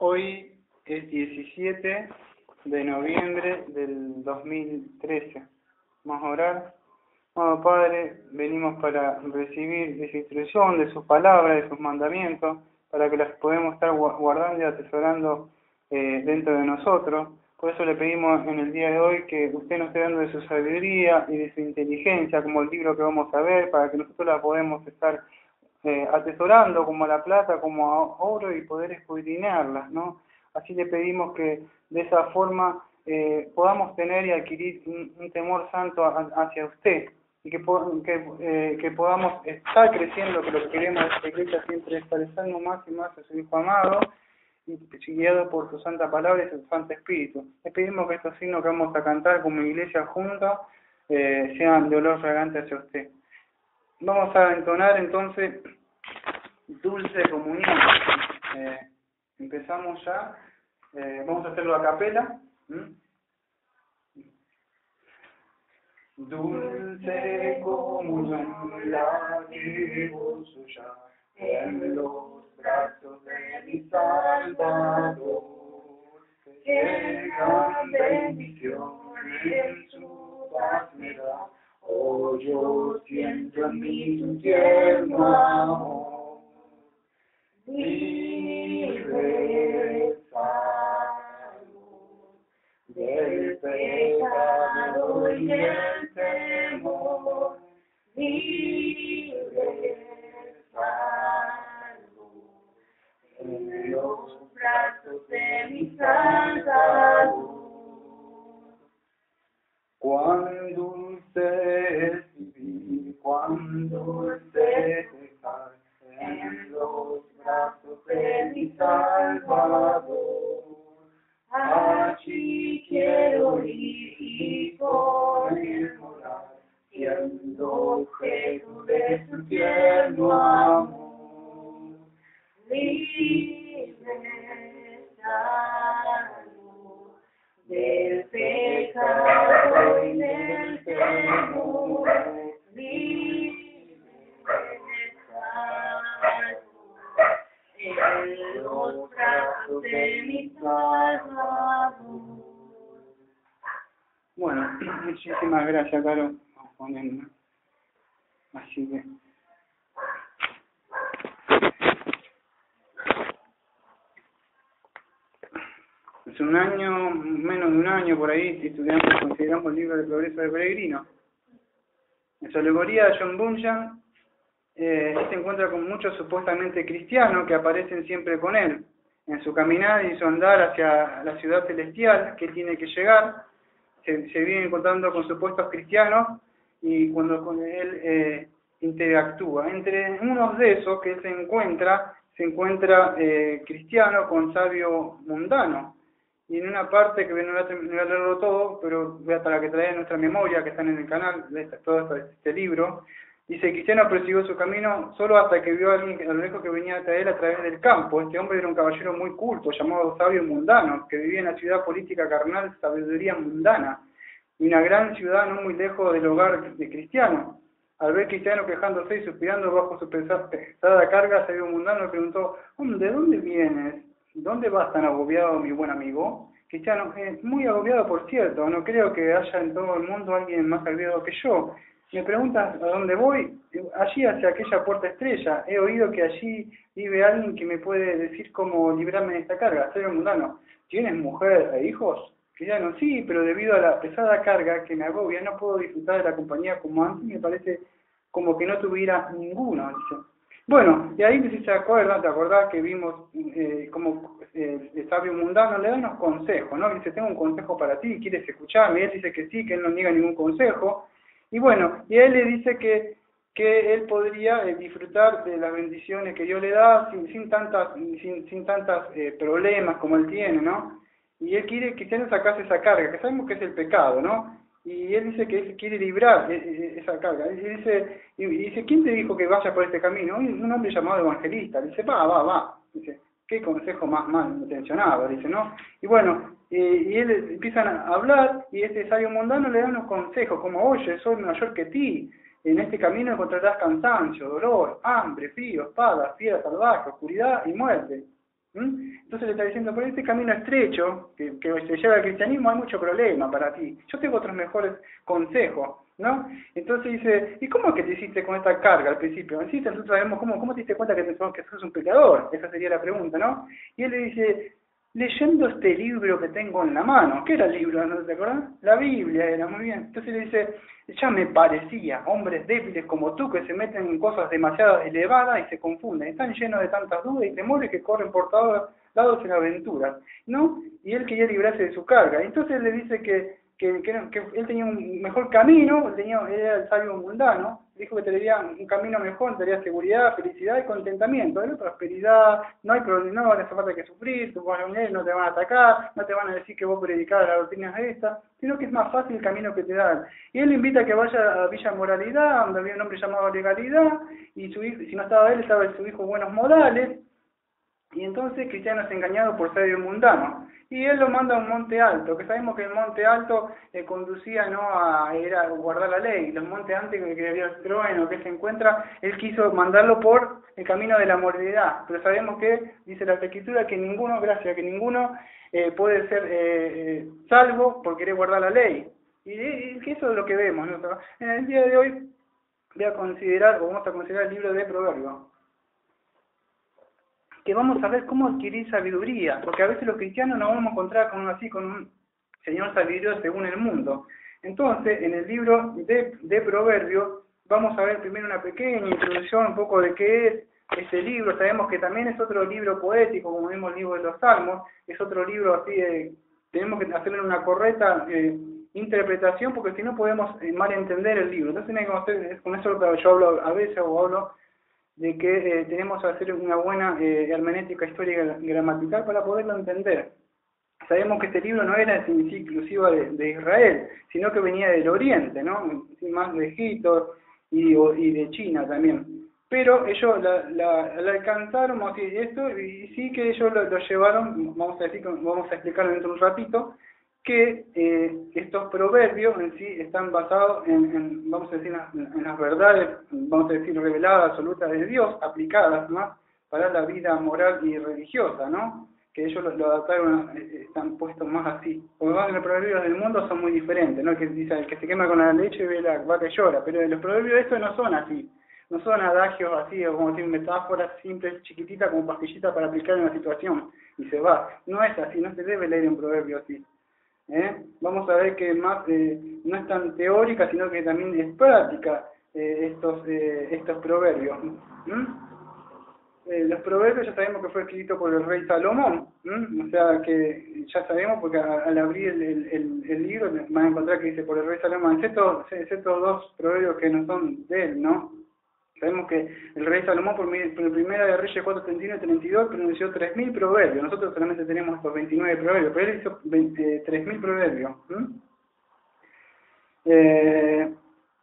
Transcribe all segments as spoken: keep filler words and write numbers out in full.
Hoy es diecisiete de noviembre del dos mil trece. Vamos a orar. Amado Padre, venimos para recibir de su instrucción, de sus palabras, de sus mandamientos, para que las podamos estar guardando y atesorando eh, dentro de nosotros. Por eso le pedimos en el día de hoy que usted nos esté dando de su sabiduría y de su inteligencia, como el libro que vamos a ver, para que nosotros la podamos estar eh, atesorando como la plata, como oro, y poder escudriñarlas, ¿no? Así le pedimos que de esa forma eh, podamos tener y adquirir un, un temor santo a, hacia usted, y que, que, eh, que podamos estar creciendo, que lo que queremos de esta iglesia siempre es parecernos más y más a su Hijo amado, y guiado por su santa palabra y su santo espíritu. Le pedimos que estos signos que vamos a cantar como iglesia juntos eh, sean de olor fragante hacia usted. Vamos a entonar entonces Dulce Comunión. Eh, empezamos ya. Eh, vamos a hacerlo a capela. ¿Mm? Dulce comunión la llevo suya en los brazos de mi Salvador, que gran bendición en su paz me da. Oh, yo siento en mí tu tierno amor, libre salvo del pecado y del temor, libre salvo en los brazos de mi Salvador. Cuán dulce es vivir, cuán dulce es estar en los brazos de mi Salvador. Allí quiero ir y con él morar, siendo objeto de su tierno amor. Libre salvo del pecado y del temor, libre salvo en los brazos de mi Salvador. Bueno, muchísimas gracias, Caro. Vamos poniendo. Así que hace un año, menos de un año por ahí, si estudiamos, consideramos el libro de Progreso de Peregrino. En su alegoría de John Bunyan, eh, se encuentra con muchos supuestamente cristianos que aparecen siempre con él, en su caminar y su andar hacia la ciudad celestial que tiene que llegar. Se, se viene encontrando con supuestos cristianos y cuando con él eh, interactúa. Entre unos de esos que él se encuentra, se encuentra eh, cristiano con sabio mundano. Y en una parte que no voy a leerlo todo, pero voy a, para que traiga nuestra memoria, que están en el canal, de este, todo este, este libro, dice: Cristiano prosiguió su camino solo hasta que vio a alguien a lo lejos que venía a traer a través del campo. Este hombre era un caballero muy culto, llamado sabio mundano, que vivía en la ciudad política carnal, sabiduría mundana, y una gran ciudad no muy lejos del hogar de Cristiano. Al ver Cristiano quejándose y suspirando bajo su pesada carga, sabio mundano le preguntó: ¿de dónde vienes? ¿Dónde vas tan agobiado, mi buen amigo? Cristiano: eh, muy agobiado, por cierto, no creo que haya en todo el mundo alguien más agobiado que yo. ¿Me preguntas a dónde voy? Allí, hacia aquella puerta estrella. He oído que allí vive alguien que me puede decir cómo librarme de esta carga. Sabio mundano: ¿tienes mujer e hijos? Cristiano: sí, pero debido a la pesada carga que me agobia, no puedo disfrutar de la compañía como antes. Me parece como que no tuviera ninguno, dice. Bueno, y ahí si se acuerdan, te acordás que vimos eh, como eh, el sabio mundano le da unos consejos, ¿no? Dice: tengo un consejo para ti, ¿quieres escucharme? Y él dice que sí, que él no niega ningún consejo. Y bueno, y él le dice que, que él podría eh, disfrutar de las bendiciones que Dios le da sin, sin tantas, sin, sin tantas eh, problemas como él tiene, ¿no? Y él quiere que se le sacase esa carga, que sabemos que es el pecado, ¿no? Y él dice que él quiere librar esa carga. Y dice, y dice: ¿quién te dijo que vaya por este camino? Y un hombre llamado Evangelista. Dice: va, va, va. Dice: qué consejo más mal intencionado, dice, ¿no? Y bueno, eh, y él empiezan a hablar, y este sabio mundano le da unos consejos, como: oye, soy mayor que ti, en este camino encontrarás cansancio, dolor, hambre, frío, espada, fiera salvaje, oscuridad y muerte. ¿Mm? Entonces le está diciendo, por este camino estrecho que, que se lleva al cristianismo hay mucho problema para ti. Yo tengo otros mejores consejos, ¿no? Entonces dice, ¿y cómo es que te hiciste con esta carga al principio? Sí, nosotros sabemos cómo, cómo te diste cuenta que, te, que sos un pecador. Esa sería la pregunta, ¿no? Y él le dice, leyendo este libro que tengo en la mano. ¿Qué era el libro? ¿No te acuerdas? La Biblia era, muy bien. Entonces le dice, ya me parecía, hombres débiles como tú que se meten en cosas demasiado elevadas y se confunden. Están llenos de tantas dudas y temores que corren por todos lados en aventuras, ¿no? Y él quería librarse de su carga. Entonces le dice que, que, que, que él tenía un mejor camino, él, tenía, él era el sabio mundano, dijo que tendría un camino mejor, tendría seguridad, felicidad y contentamiento, ¿no? Prosperidad, no hay problema, no hace falta que sufrir, tus familiares no te van a atacar, no te van a decir que vos predicabas las doctrinas estas, sino que es más fácil el camino que te dan. Y él le invita a que vaya a Villa Moralidad, donde había un hombre llamado Legalidad, y su hijo, si no estaba él, estaba su hijo Buenos Modales, y entonces Cristiano es engañado por sabio mundano. Y él lo manda a un monte alto, que sabemos que el monte alto eh, conducía no a, era a guardar la ley. Los montes antes que había el trueno, que se encuentra, él quiso mandarlo por el camino de la moralidad. Pero sabemos que, dice la Escritura, que ninguno, gracias, que ninguno eh, puede ser eh, eh, salvo por querer guardar la ley. Y, y que eso es lo que vemos, ¿no? En el día de hoy voy a considerar, o vamos a considerar el libro de Proverbios, que vamos a ver cómo adquirir sabiduría, porque a veces los cristianos nos vamos a encontrar con así, con un señor sabiduría según el mundo. Entonces, en el libro de, de Proverbios, vamos a ver primero una pequeña introducción, un poco de qué es este libro. Sabemos que también es otro libro poético, como vimos el libro de los Salmos, es otro libro así, de, tenemos que hacerle una correcta eh, interpretación, porque si no podemos eh, malentender el libro. Entonces, hay que hacer, con eso lo que yo hablo a veces, o hablo de que eh, tenemos que hacer una buena eh, hermenéutica histórica gramatical para poderlo entender. Sabemos que este libro no era en sí exclusivo de, de Israel, sino que venía del Oriente, ¿no? Más de Egipto y, o, y de China también. Pero ellos la, la, la alcanzaron, vamos a decir esto, y sí que ellos lo, lo llevaron, vamos a decir, vamos a explicarlo dentro de un ratito, que eh, estos proverbios en sí están basados en, en vamos a decir, en, en las verdades, vamos a decir, reveladas, absolutas de Dios, aplicadas más para la vida moral y religiosa, ¿no? Que ellos lo, lo adaptaron, eh, están puestos más así. Porque más los proverbios del mundo son muy diferentes, ¿no? Que dice, el que se quema con la leche ve la vaca y llora, pero los proverbios estos no son así. No son adagios así, o como decir, metáforas simples, chiquititas, como pastillitas para aplicar en la situación, y se va. No es así, no se debe leer un proverbio así. ¿Eh? Vamos a ver que más eh, no es tan teórica, sino que también es práctica eh, estos eh, estos proverbios. ¿Mm? Eh, los proverbios ya sabemos que fue escrito por el rey Salomón, ¿Mm? O sea que ya sabemos porque a, al abrir el, el, el, el libro van a encontrar que dice por el rey Salomón, excepto, excepto dos proverbios que no son de él, ¿no? Sabemos que el rey Salomón, por, por el primera de Reyes cuatro, treinta y uno y treinta y dos, pronunció tres mil proverbios. Nosotros solamente tenemos estos veintinueve proverbios, pero él hizo tres mil proverbios. ¿Mm? Eh,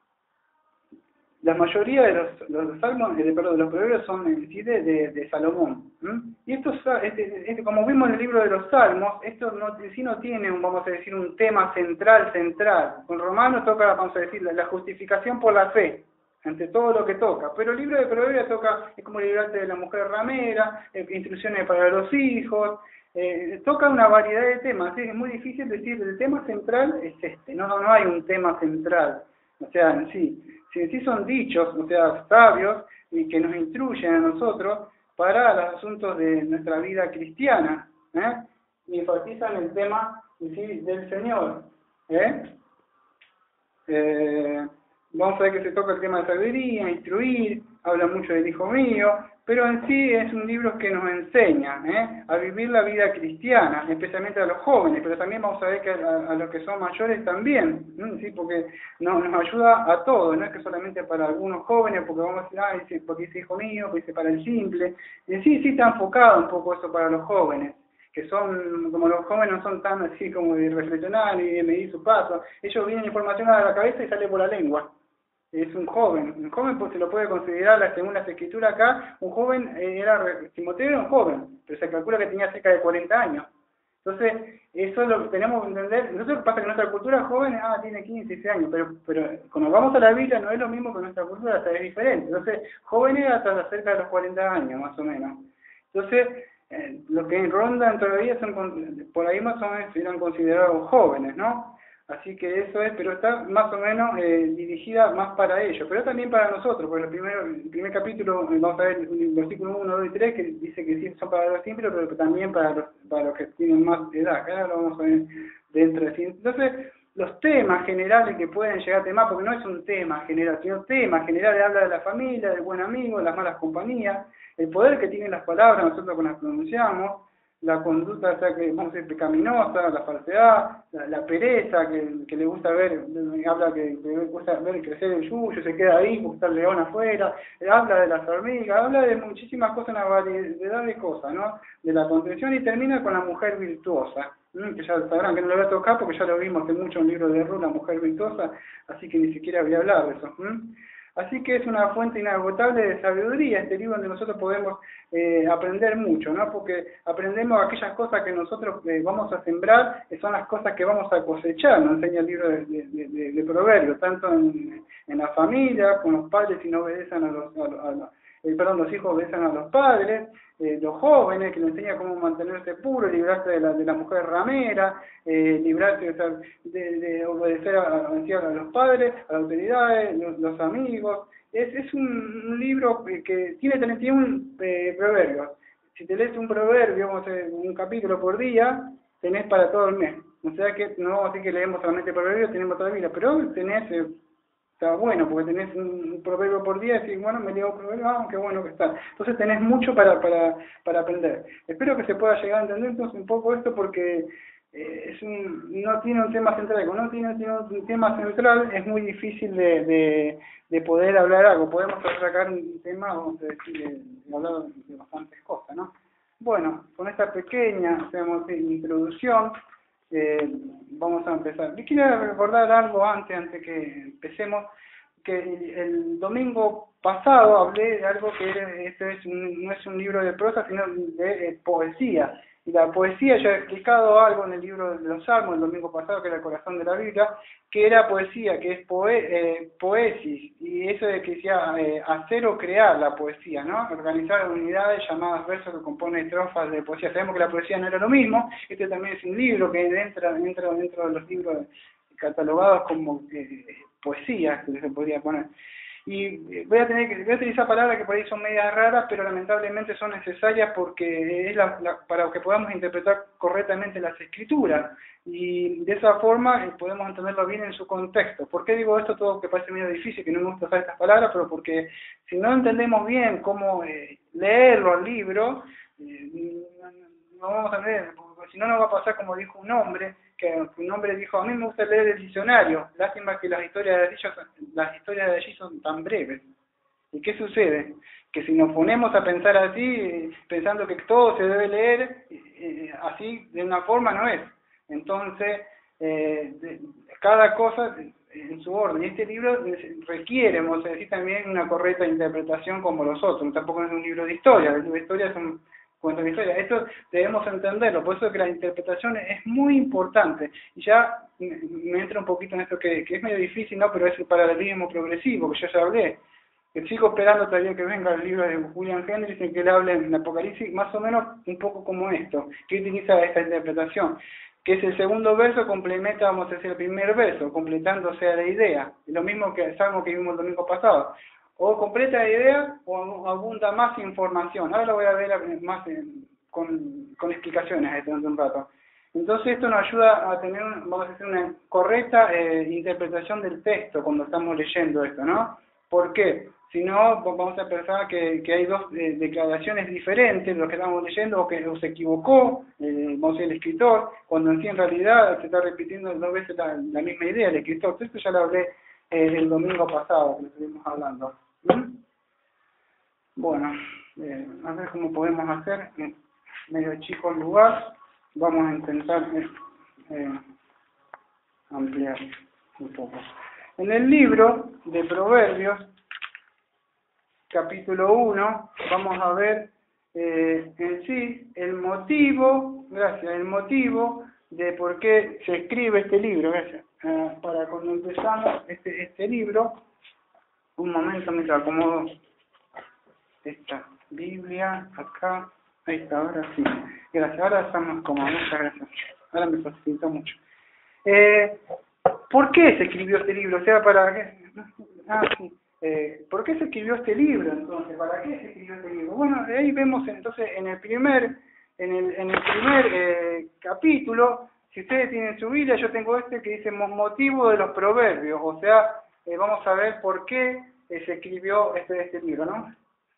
la mayoría de los, los salmos, eh, perdón, de los proverbios son en sí de, de, de Salomón. ¿Mm? Y esto, este, este, como vimos en el libro de los Salmos, esto no, sí no tiene, un, vamos a decir, un tema central, central. Con Romanos toca, vamos a decir, la, la justificación por la fe. Ante todo lo que toca, pero el libro de Proverbios toca, es como librarte de la mujer ramera, eh, instrucciones para los hijos, eh, toca una variedad de temas, ¿sí? Es muy difícil decir, el tema central es este, no, no hay un tema central, o sea, en sí, si en sí son dichos, o sea, sabios, y que nos instruyen a nosotros para los asuntos de nuestra vida cristiana, ¿eh? Y enfatizan el tema en sí del Señor, ¿eh? Eh, Vamos a ver que se toca el tema de sabiduría, instruir, habla mucho del hijo mío, pero en sí es un libro que nos enseña ¿eh? a vivir la vida cristiana, especialmente a los jóvenes, pero también vamos a ver que a, a los que son mayores también, ¿sí? ¿sí? Porque no, nos ayuda a todos, no es que solamente para algunos jóvenes, porque vamos a decir, ah, dice, porque dice hijo mío, porque dice para el simple, en sí sí está enfocado un poco eso para los jóvenes, que son, como los jóvenes no son tan así como de reflexionar y de medir su paso, ellos vienen información a la cabeza y sale por la lengua. Es un joven, un joven pues se lo puede considerar, según las escrituras acá, un joven, eh, era Timoteo era un joven, pero se calcula que tenía cerca de cuarenta años. Entonces, eso lo tenemos que entender. Nosotros pasa que nuestra cultura joven, ah, tiene quince, dieciséis años, pero pero cuando vamos a la Biblia no es lo mismo que nuestra cultura, hasta es diferente. Entonces, jóvenes hasta cerca de los cuarenta años, más o menos. Entonces, eh, los que rondan todavía son, por ahí más o menos serán considerados jóvenes, ¿no? Así que eso es, pero está más o menos eh, dirigida más para ellos, pero también para nosotros, porque el primer, el primer capítulo, vamos a ver el versículo uno, dos y tres, que dice que sí son para los simples, pero también para los, para los que tienen más edad, acá lo vamos a ver dentro de sí. Entonces, los temas generales que pueden llegar a temas, porque no es un tema general, sino temas generales, habla de la familia, del buen amigo, de las malas compañías, el poder que tienen las palabras, nosotros cuando las pronunciamos, la conducta, o sea, que vamos a decir pecaminosa, la falsedad, la, la pereza, que, que le gusta ver, habla que, que le gusta ver crecer el yuyo, se queda ahí, busca el león afuera, habla de las hormigas, habla de muchísimas cosas, una variedad de cosas, ¿no? De la contención, y termina con la mujer virtuosa, ¿no? Que ya sabrán que no lo voy a tocar porque ya lo vimos en mucho en un libro de Ruth, la mujer virtuosa, así que ni siquiera voy a hablar de eso. ¿Mm? Así que es una fuente inagotable de sabiduría, este libro donde nosotros podemos eh, aprender mucho, ¿no? Porque aprendemos aquellas cosas que nosotros eh, vamos a sembrar, que son las cosas que vamos a cosechar, nos enseña el libro de, de, de, de Proverbios, tanto en, en la familia, con los padres si no obedecen a los, a los, a los eh, perdón, los hijos obedecen a los padres, eh, los jóvenes, que les enseña cómo mantenerse puro, librarse de la, de la mujer ramera, eh, librarse o sea, de, de obedecer a, a, a los padres, a las autoridades, los, los amigos. Es, es un, un libro que tiene treinta y uno eh, proverbios. Si te lees un proverbio, vamos a hacer un capítulo por día, tenés para todo el mes. O sea que no vamos a decir que leemos solamente proverbios, tenemos toda la vida, pero tenés... Eh, está bueno, porque tenés un proverbio por día y decís, bueno, me leo un proverbio, ah, qué bueno que está. Entonces tenés mucho para, para, para aprender. Espero que se pueda llegar a entender entonces un poco esto, porque eh, es un, no tiene un tema central. Como no tiene, tiene un tema central, es muy difícil de, de, de poder hablar algo. Podemos sacar un tema, vamos a decir, de, de hablar de bastantes cosas, ¿no? Bueno, con esta pequeña, digamos, introducción, Eh, vamos a empezar. Yo quiero recordar algo antes, antes que empecemos, que el, el domingo pasado hablé de algo que era, este es un, no es un libro de prosa, sino de eh, poesía. Y la poesía, yo he explicado algo en el libro de los Salmos el domingo pasado, que era el corazón de la Biblia, que era poesía, que es poe, eh, poesis, y eso de que decía eh, hacer o crear la poesía, ¿no? Organizar unidades llamadas versos que componen estrofas de poesía. Sabemos que la poesía no era lo mismo, este también es un libro que entra, entra dentro de los libros catalogados como eh, poesía, que se podría poner. Y voy a tener que voy a utilizar palabras que por ahí son medias raras, pero lamentablemente son necesarias porque es la, la, para que podamos interpretar correctamente las escrituras, y de esa forma eh, podemos entenderlo bien en su contexto. ¿Por qué digo esto? Todo que parece medio difícil, que no me gusta usar estas palabras, pero porque si no entendemos bien cómo eh, leerlo al libro, eh, no vamos a leer, porque si no nos va a pasar como dijo un hombre, que un hombre dijo, a mí me gusta leer el diccionario, lástima que las historias de allí, las historias de allí son tan breves. ¿Y qué sucede? Que si nos ponemos a pensar así, pensando que todo se debe leer, eh, así de una forma no es. Entonces, eh, de, cada cosa en su orden. Y este libro requiere, vamos a decir, también una correcta interpretación como los otros. Tampoco es un libro de historia, los libros de historia son cuentos de historia. Esto debemos entenderlo, por eso es que la interpretación es muy importante. Y ya me entra un poquito en esto que, que es medio difícil, ¿no? Pero es el paralelismo progresivo, que yo ya hablé. Que sigo esperando todavía que venga el libro de William Hendricks en que él hable en Apocalipsis, más o menos un poco como esto, que utiliza esta interpretación, que es el segundo verso complementa, vamos a decir, el primer verso, completándose a la idea. Lo mismo que el Salmo que vimos el domingo pasado. O completa la idea o abunda más información. Ahora lo voy a ver más en, con, con explicaciones dentro de un rato. Entonces esto nos ayuda a tener, vamos a decir, una correcta eh, interpretación del texto cuando estamos leyendo esto, ¿no? ¿Por qué? Si no, vamos a pensar que, que hay dos eh, declaraciones diferentes de lo que estamos leyendo, o que o se equivocó, eh, vamos a decir, el escritor, cuando en sí en realidad se está repitiendo dos veces la, la misma idea, el escritor. Esto ya lo hablé eh, el domingo pasado, que estuvimos hablando. ¿Mm? Bueno, eh, a ver cómo podemos hacer, eh, medio chico el lugar, vamos a intentar eh, eh, ampliar un poco. En el libro de Proverbios, capítulo uno, vamos a ver eh, en sí el motivo, gracias, el motivo de por qué se escribe este libro, gracias. Eh, para cuando empezamos este, este libro, un momento mientras acomodo esta Biblia acá, Ahí está, ahora sí. Gracias, ahora estamos como, muchas gracias. Ahora me facilitó mucho. Eh, ¿Por qué se escribió este libro? O sea, para qué. Ah, sí. Eh, ¿Por qué se escribió este libro entonces? ¿Para qué se escribió este libro? Bueno, de ahí vemos entonces en el primer, en el, en el primer eh, capítulo, si ustedes tienen su Biblia, yo tengo este que dice motivo de los proverbios, o sea, eh, vamos a ver por qué eh, se escribió este, este libro, ¿no?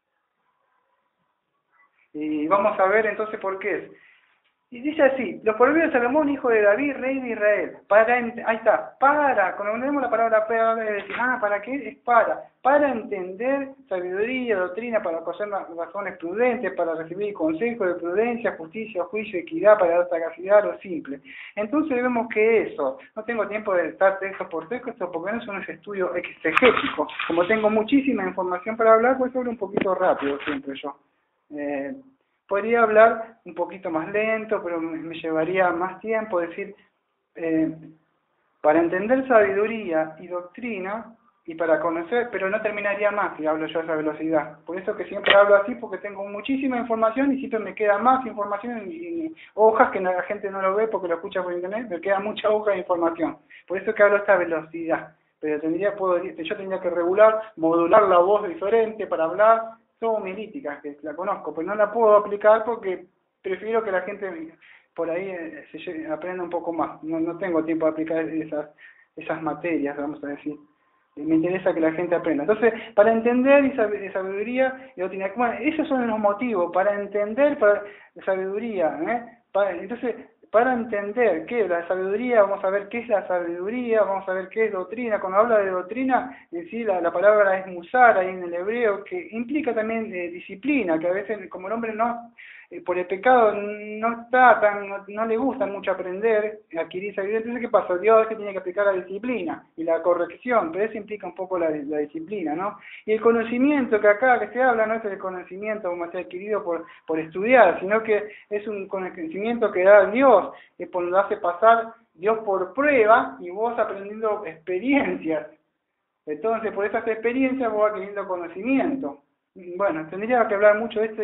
Y vamos a ver entonces por qué es. Y dice así, los proverbios de Salomón, hijo de David, rey de Israel. Para, ahí está, para, cuando ponemos la palabra para, es decir, ah, ¿para qué? Es para. Para entender sabiduría, doctrina, para conocer razones prudentes, para recibir consejos de prudencia, justicia, juicio, equidad, para dar sagacidad a lo simple. Entonces vemos que eso, no tengo tiempo de estar texto por texto, porque no son estudios exegéticos. Como tengo muchísima información para hablar, pues hablo un poquito rápido siempre yo. Eh, Podría hablar un poquito más lento, pero me llevaría más tiempo, es decir, eh, para entender sabiduría y doctrina, y para conocer, pero no terminaría más si hablo yo a esa velocidad. Por eso que siempre hablo así, porque tengo muchísima información y siempre me queda más información y, y hojas que la gente no lo ve porque lo escucha por internet, me queda mucha hoja de información. Por eso que hablo a esta velocidad. Pero tendría, puedo, yo tendría que regular, modular la voz diferente para hablar. Son homilíticas, que la conozco, pero no la puedo aplicar porque prefiero que la gente por ahí eh, se aprenda un poco más. No, no tengo tiempo de aplicar esas, esas materias, vamos a decir. Me interesa que la gente aprenda. Entonces, para entender y sabiduría y doctrina, bueno, esos son los motivos, para entender para sabiduría, ¿eh? Para, entonces, para entender qué es la sabiduría, vamos a ver qué es la sabiduría, vamos a ver qué es doctrina. Cuando habla de doctrina, en sí la, la palabra es musar, ahí en el hebreo, que implica también eh, disciplina, que a veces como el hombre no, eh, por el pecado no está tan, no, no le gusta mucho aprender, adquirir sabiduría. Entonces, ¿qué pasa? Dios es que tiene que aplicar la disciplina y la corrección, pero eso implica un poco la, la disciplina, ¿no? Y el conocimiento que acá que se habla no es el conocimiento como se ha adquirido por, por estudiar, sino que es un conocimiento que da Dios, que lo hace pasar Dios por prueba y vos aprendiendo experiencias. Entonces, por esas experiencias vos vas adquiriendo conocimiento. Bueno, tendría que hablar mucho de esto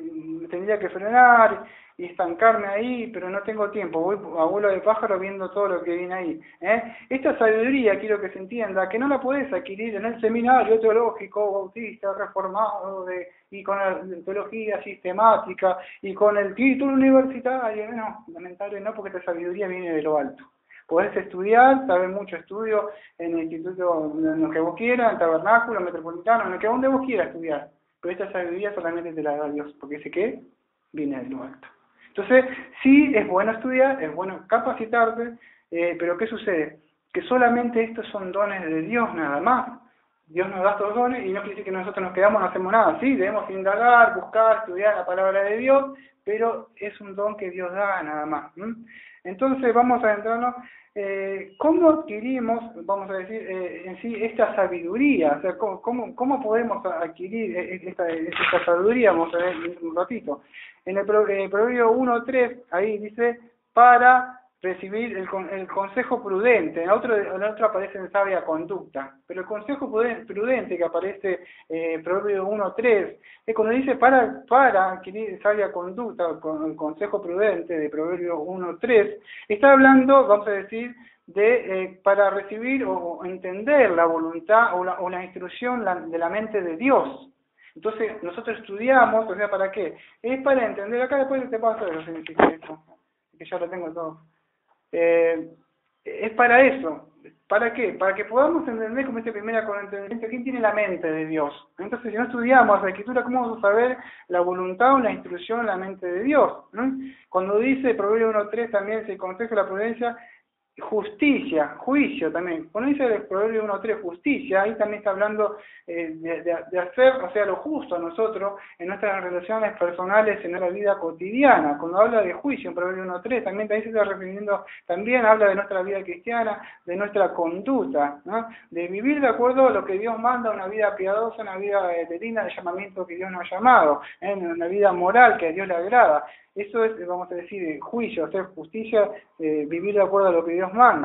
y tendría que frenar y estancarme ahí, pero no tengo tiempo. Voy a vuelo de pájaro viendo todo lo que viene ahí. ¿eh? Esta sabiduría, quiero que se entienda, que no la podés adquirir en el seminario teológico, bautista, reformado, de, y con la teología sistemática, y con el título universitario. No, lamentablemente no, porque esta sabiduría viene de lo alto. Podés estudiar, saber mucho estudio en el instituto, en lo que vos quieras, en tabernáculo, metropolitano, en lo que donde vos quieras estudiar. Pero esta sabiduría solamente te la da Dios, porque ese qué viene de lo alto. Entonces, sí es bueno estudiar, es bueno capacitarte, eh, pero ¿qué sucede? Que solamente estos son dones de Dios nada más. Dios nos da estos dones y no quiere decir que nosotros nos quedamos, no hacemos nada. Sí, debemos indagar, buscar, estudiar la palabra de Dios, pero es un don que Dios da nada más. ¿Mm? Entonces vamos a adentrarnos, eh, ¿cómo adquirimos, vamos a decir, eh, en sí esta sabiduría? O sea, ¿cómo, cómo, cómo podemos adquirir esta, esta sabiduría? Vamos a ver un ratito. En el Proverbio uno tres, ahí dice, para recibir el, el consejo prudente. En otro, en otro aparece en sabia conducta. Pero el consejo prudente que aparece en eh, Proverbio uno tres, es cuando dice para, para adquirir sabia conducta, con el consejo prudente de Proverbio uno tres, está hablando, vamos a decir, de eh, para recibir o entender la voluntad o la, o la instrucción la, de la mente de Dios. Entonces, nosotros estudiamos, o sea, ¿para qué? Es para entender, acá después te paso lo que significa esto, que ya lo tengo todo. Eh, es para eso. ¿Para qué? Para que podamos entender como este primera con entendimiento, ¿quién tiene la mente de Dios? Entonces, si no estudiamos la Escritura, ¿cómo vamos a saber la voluntad o la instrucción en la mente de Dios? ¿no? Cuando dice Proverbio uno tres también se conseja la prudencia, justicia, juicio también. Cuando dice el Proverbio uno tres justicia, ahí también está hablando eh, de, de, de hacer, o sea, lo justo a nosotros en nuestras relaciones personales, en nuestra vida cotidiana. Cuando habla de juicio en Proverbio uno tres, también, también se está refiriendo, también habla de nuestra vida cristiana, de nuestra conducta, ¿no? De vivir de acuerdo a lo que Dios manda, una vida piadosa, una vida de digna de llamamiento que Dios nos ha llamado, ¿eh? Una vida moral que a Dios le agrada. Eso es, vamos a decir, juicio, hacer justicia, eh, vivir de acuerdo a lo que Dios manda.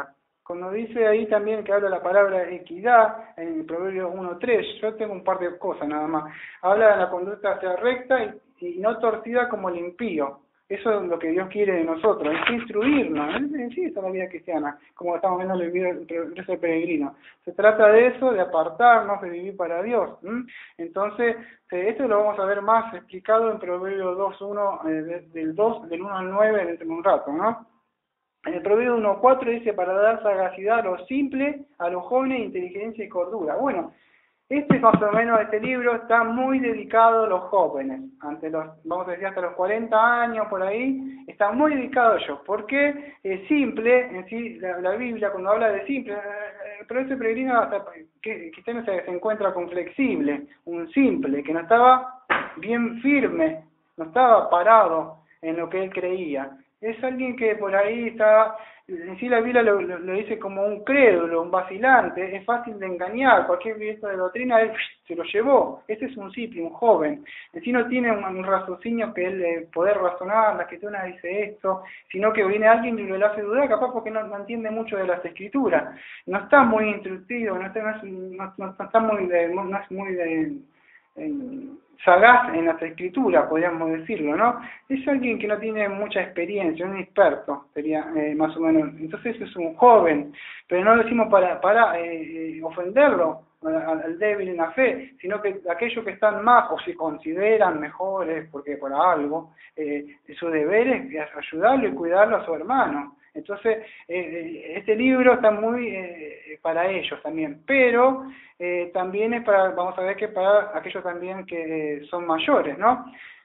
Cuando dice ahí también que habla la palabra equidad, en el Proverbio uno tres, yo tengo un par de cosas nada más. Habla de la conducta sea recta y, y no torcida como el impío. Eso es lo que Dios quiere de nosotros, es instruirnos, en sí, esa es la vida cristiana, como estamos viendo en el video del peregrino. Se trata de eso, de apartarnos, de vivir para Dios. ¿m? Entonces, esto lo vamos a ver más explicado en Proverbio dos uno, eh, del dos, del uno al nueve, dentro de un rato, ¿no? En el Proverbio uno cuatro dice, para dar sagacidad a lo simple, a los jóvenes, inteligencia y cordura. Bueno, este más o menos, este libro está muy dedicado a los jóvenes, ante los, vamos a decir hasta los cuarenta años por ahí, está muy dedicado a ellos, porque es simple, en sí, la, la Biblia cuando habla de simple, pero ese peregrino hasta que, que se, se encuentra con flexible, un simple, que no estaba bien firme, no estaba parado en lo que él creía. Es alguien que por ahí está, en sí la Biblia lo, lo, lo dice como un crédulo, un vacilante, es fácil de engañar, cualquier viento de doctrina él se lo llevó. Este es un simple, un joven, en sí no tiene un, un raciocinio que él eh, poder razonar, la escritura dice esto, sino que viene alguien y lo hace dudar, capaz porque no, no entiende mucho de las escrituras, no está muy instructivo, no está, no, es, no, no, no está muy de, no es muy de, en, sagaz en las escrituras, podríamos decirlo, ¿no? Es alguien que no tiene mucha experiencia, un experto, sería eh, más o menos. Entonces es un joven, pero no lo decimos para, para eh, ofenderlo al, al débil en la fe, sino que aquellos que están más o se consideran mejores, porque por algo, eh, su deber es ayudarlo y cuidarlo a su hermano. Entonces, eh, este libro está muy eh, para ellos también, pero eh, también es para, vamos a ver que para aquellos también que eh, son mayores, ¿no?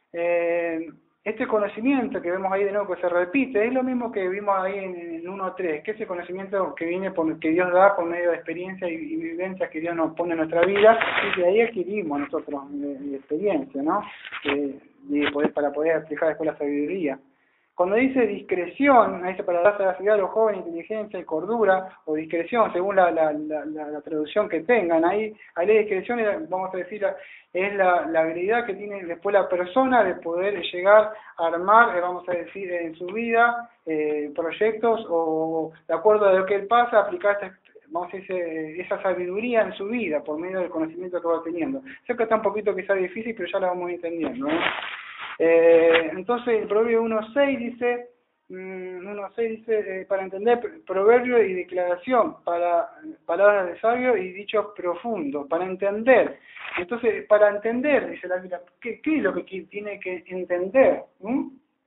Eh, este conocimiento que vemos ahí de nuevo que se repite, es lo mismo que vimos ahí en, en uno tres, que es el conocimiento que viene por, que Dios da por medio de experiencia y, y vivencias que Dios nos pone en nuestra vida, y que ahí adquirimos nosotros de, de experiencia, ¿no? Eh, de poder, para poder aplicar después la sabiduría. Cuando dice discreción, dice para dar sagacidad a los jóvenes, inteligencia y cordura, o discreción, según la, la, la, la, la traducción que tengan, ahí, ahí la discreción, vamos a decir, es la, la habilidad que tiene después la persona de poder llegar a armar, vamos a decir, en su vida, eh, proyectos, o de acuerdo a lo que él pasa, aplicar esta, vamos a decir, esa sabiduría en su vida, por medio del conocimiento que va teniendo. Sé que está un poquito quizás difícil, pero ya lo vamos entendiendo, ¿no? Eh, entonces el Proverbio uno seis dice, um, uno seis dice eh, para entender proverbio y declaración, para palabras de sabio y dichos profundos, para entender. Entonces, para entender, dice la Biblia, ¿qué, qué es lo que tiene que entender? ¿Mm?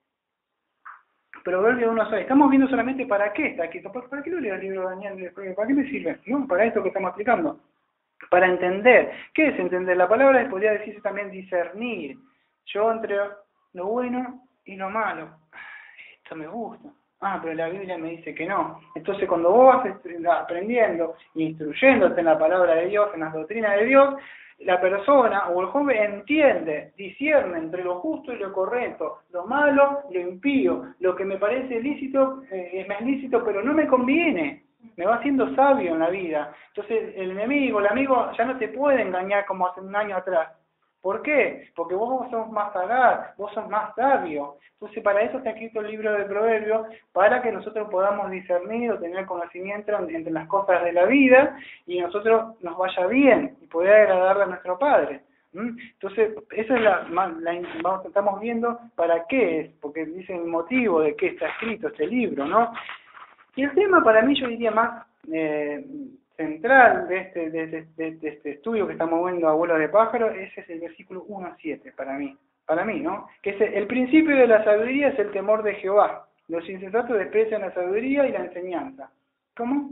Proverbio uno seis, estamos viendo solamente para qué está aquí, ¿para qué lo leo el libro de Daniel? ¿Para qué me sirve? No, para esto que estamos explicando, para entender. ¿Qué es entender? La palabra podría decirse también discernir. Yo entre lo bueno y lo malo. Esto me gusta. Ah, pero la Biblia me dice que no. Entonces cuando vos vas aprendiendo, instruyéndote en la palabra de Dios, en las doctrinas de Dios, la persona o el joven entiende, discierne entre lo justo y lo correcto, lo malo y lo impío, lo que me parece lícito, eh, es lícito, pero no me conviene. Me va haciendo sabio en la vida. Entonces el enemigo, el amigo ya no te puede engañar como hace un año atrás. ¿Por qué? Porque vos sos más sagaz, vos sos más sabio. Entonces para eso está escrito el libro de Proverbios, para que nosotros podamos discernir o tener conocimiento entre las cosas de la vida y nosotros nos vaya bien y poder agradarle a nuestro Padre. ¿Mm? Entonces, esa es la, la vamos, estamos viendo para qué es, porque dice el motivo de qué está escrito este libro, ¿no? Y el tema para mí yo diría más eh, central de este, de, de, de, de este estudio que estamos viendo a vuelo de pájaro, ese es el versículo uno a siete para mí, para mí, ¿no? Que es el principio de la sabiduría es el temor de Jehová. Los insensatos desprecian la sabiduría y la enseñanza. ¿Cómo?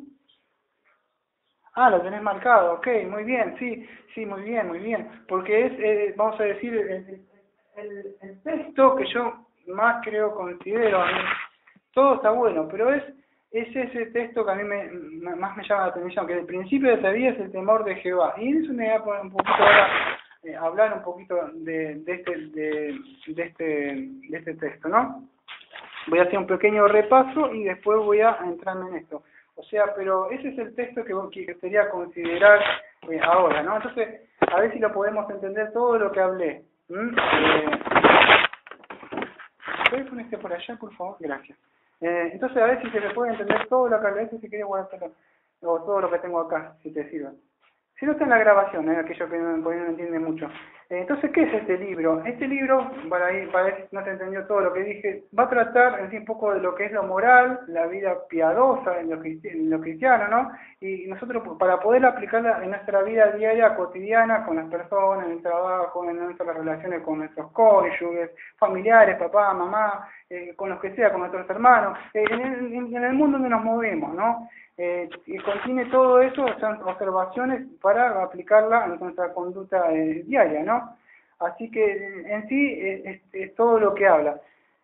Ah, lo tenés marcado, ok, muy bien, sí, sí, muy bien, muy bien. Porque es, eh, vamos a decir, el, el, el texto que yo más creo, considero, todo está bueno, pero es es ese texto que a mí me, más me llama la atención, que el principio de sabiduría es el temor de Jehová. Y eso me va a poner un poquito ahora, eh, hablar un poquito de, de, este, de, de, este, de este texto, ¿no? Voy a hacer un pequeño repaso y después voy a entrarme en esto. O sea, pero ese es el texto que, que sería considerar eh, ahora, ¿no? Entonces, a ver si lo podemos entender todo lo que hablé. ¿Mm? Eh, ¿Puedes poner este por allá, por favor? Gracias. Eh, entonces a ver si se le puede entender todo lo que a veces si quieres guardártelo, o todo lo que tengo acá, si te sirve. Si no está en la grabación, es aquello que no, por ahí no entiende mucho. Eh, entonces, ¿qué es este libro? Este libro, para, ahí, para ver si no se entendió todo lo que dije, va a tratar en sí un poco de lo que es lo moral, la vida piadosa en lo, cristiano, en lo cristiano, ¿no? Y nosotros, para poder aplicarla en nuestra vida diaria, cotidiana, con las personas, en el trabajo, en nuestras relaciones con nuestros cónyuges, familiares, papá, mamá, eh, con los que sea, con nuestros hermanos, eh, en, el, en el mundo donde nos movemos, ¿no? Eh, y contiene todo eso, son observaciones para aplicarla en nuestra conducta eh, diaria, ¿no? Así que en sí eh, es, es todo lo que habla.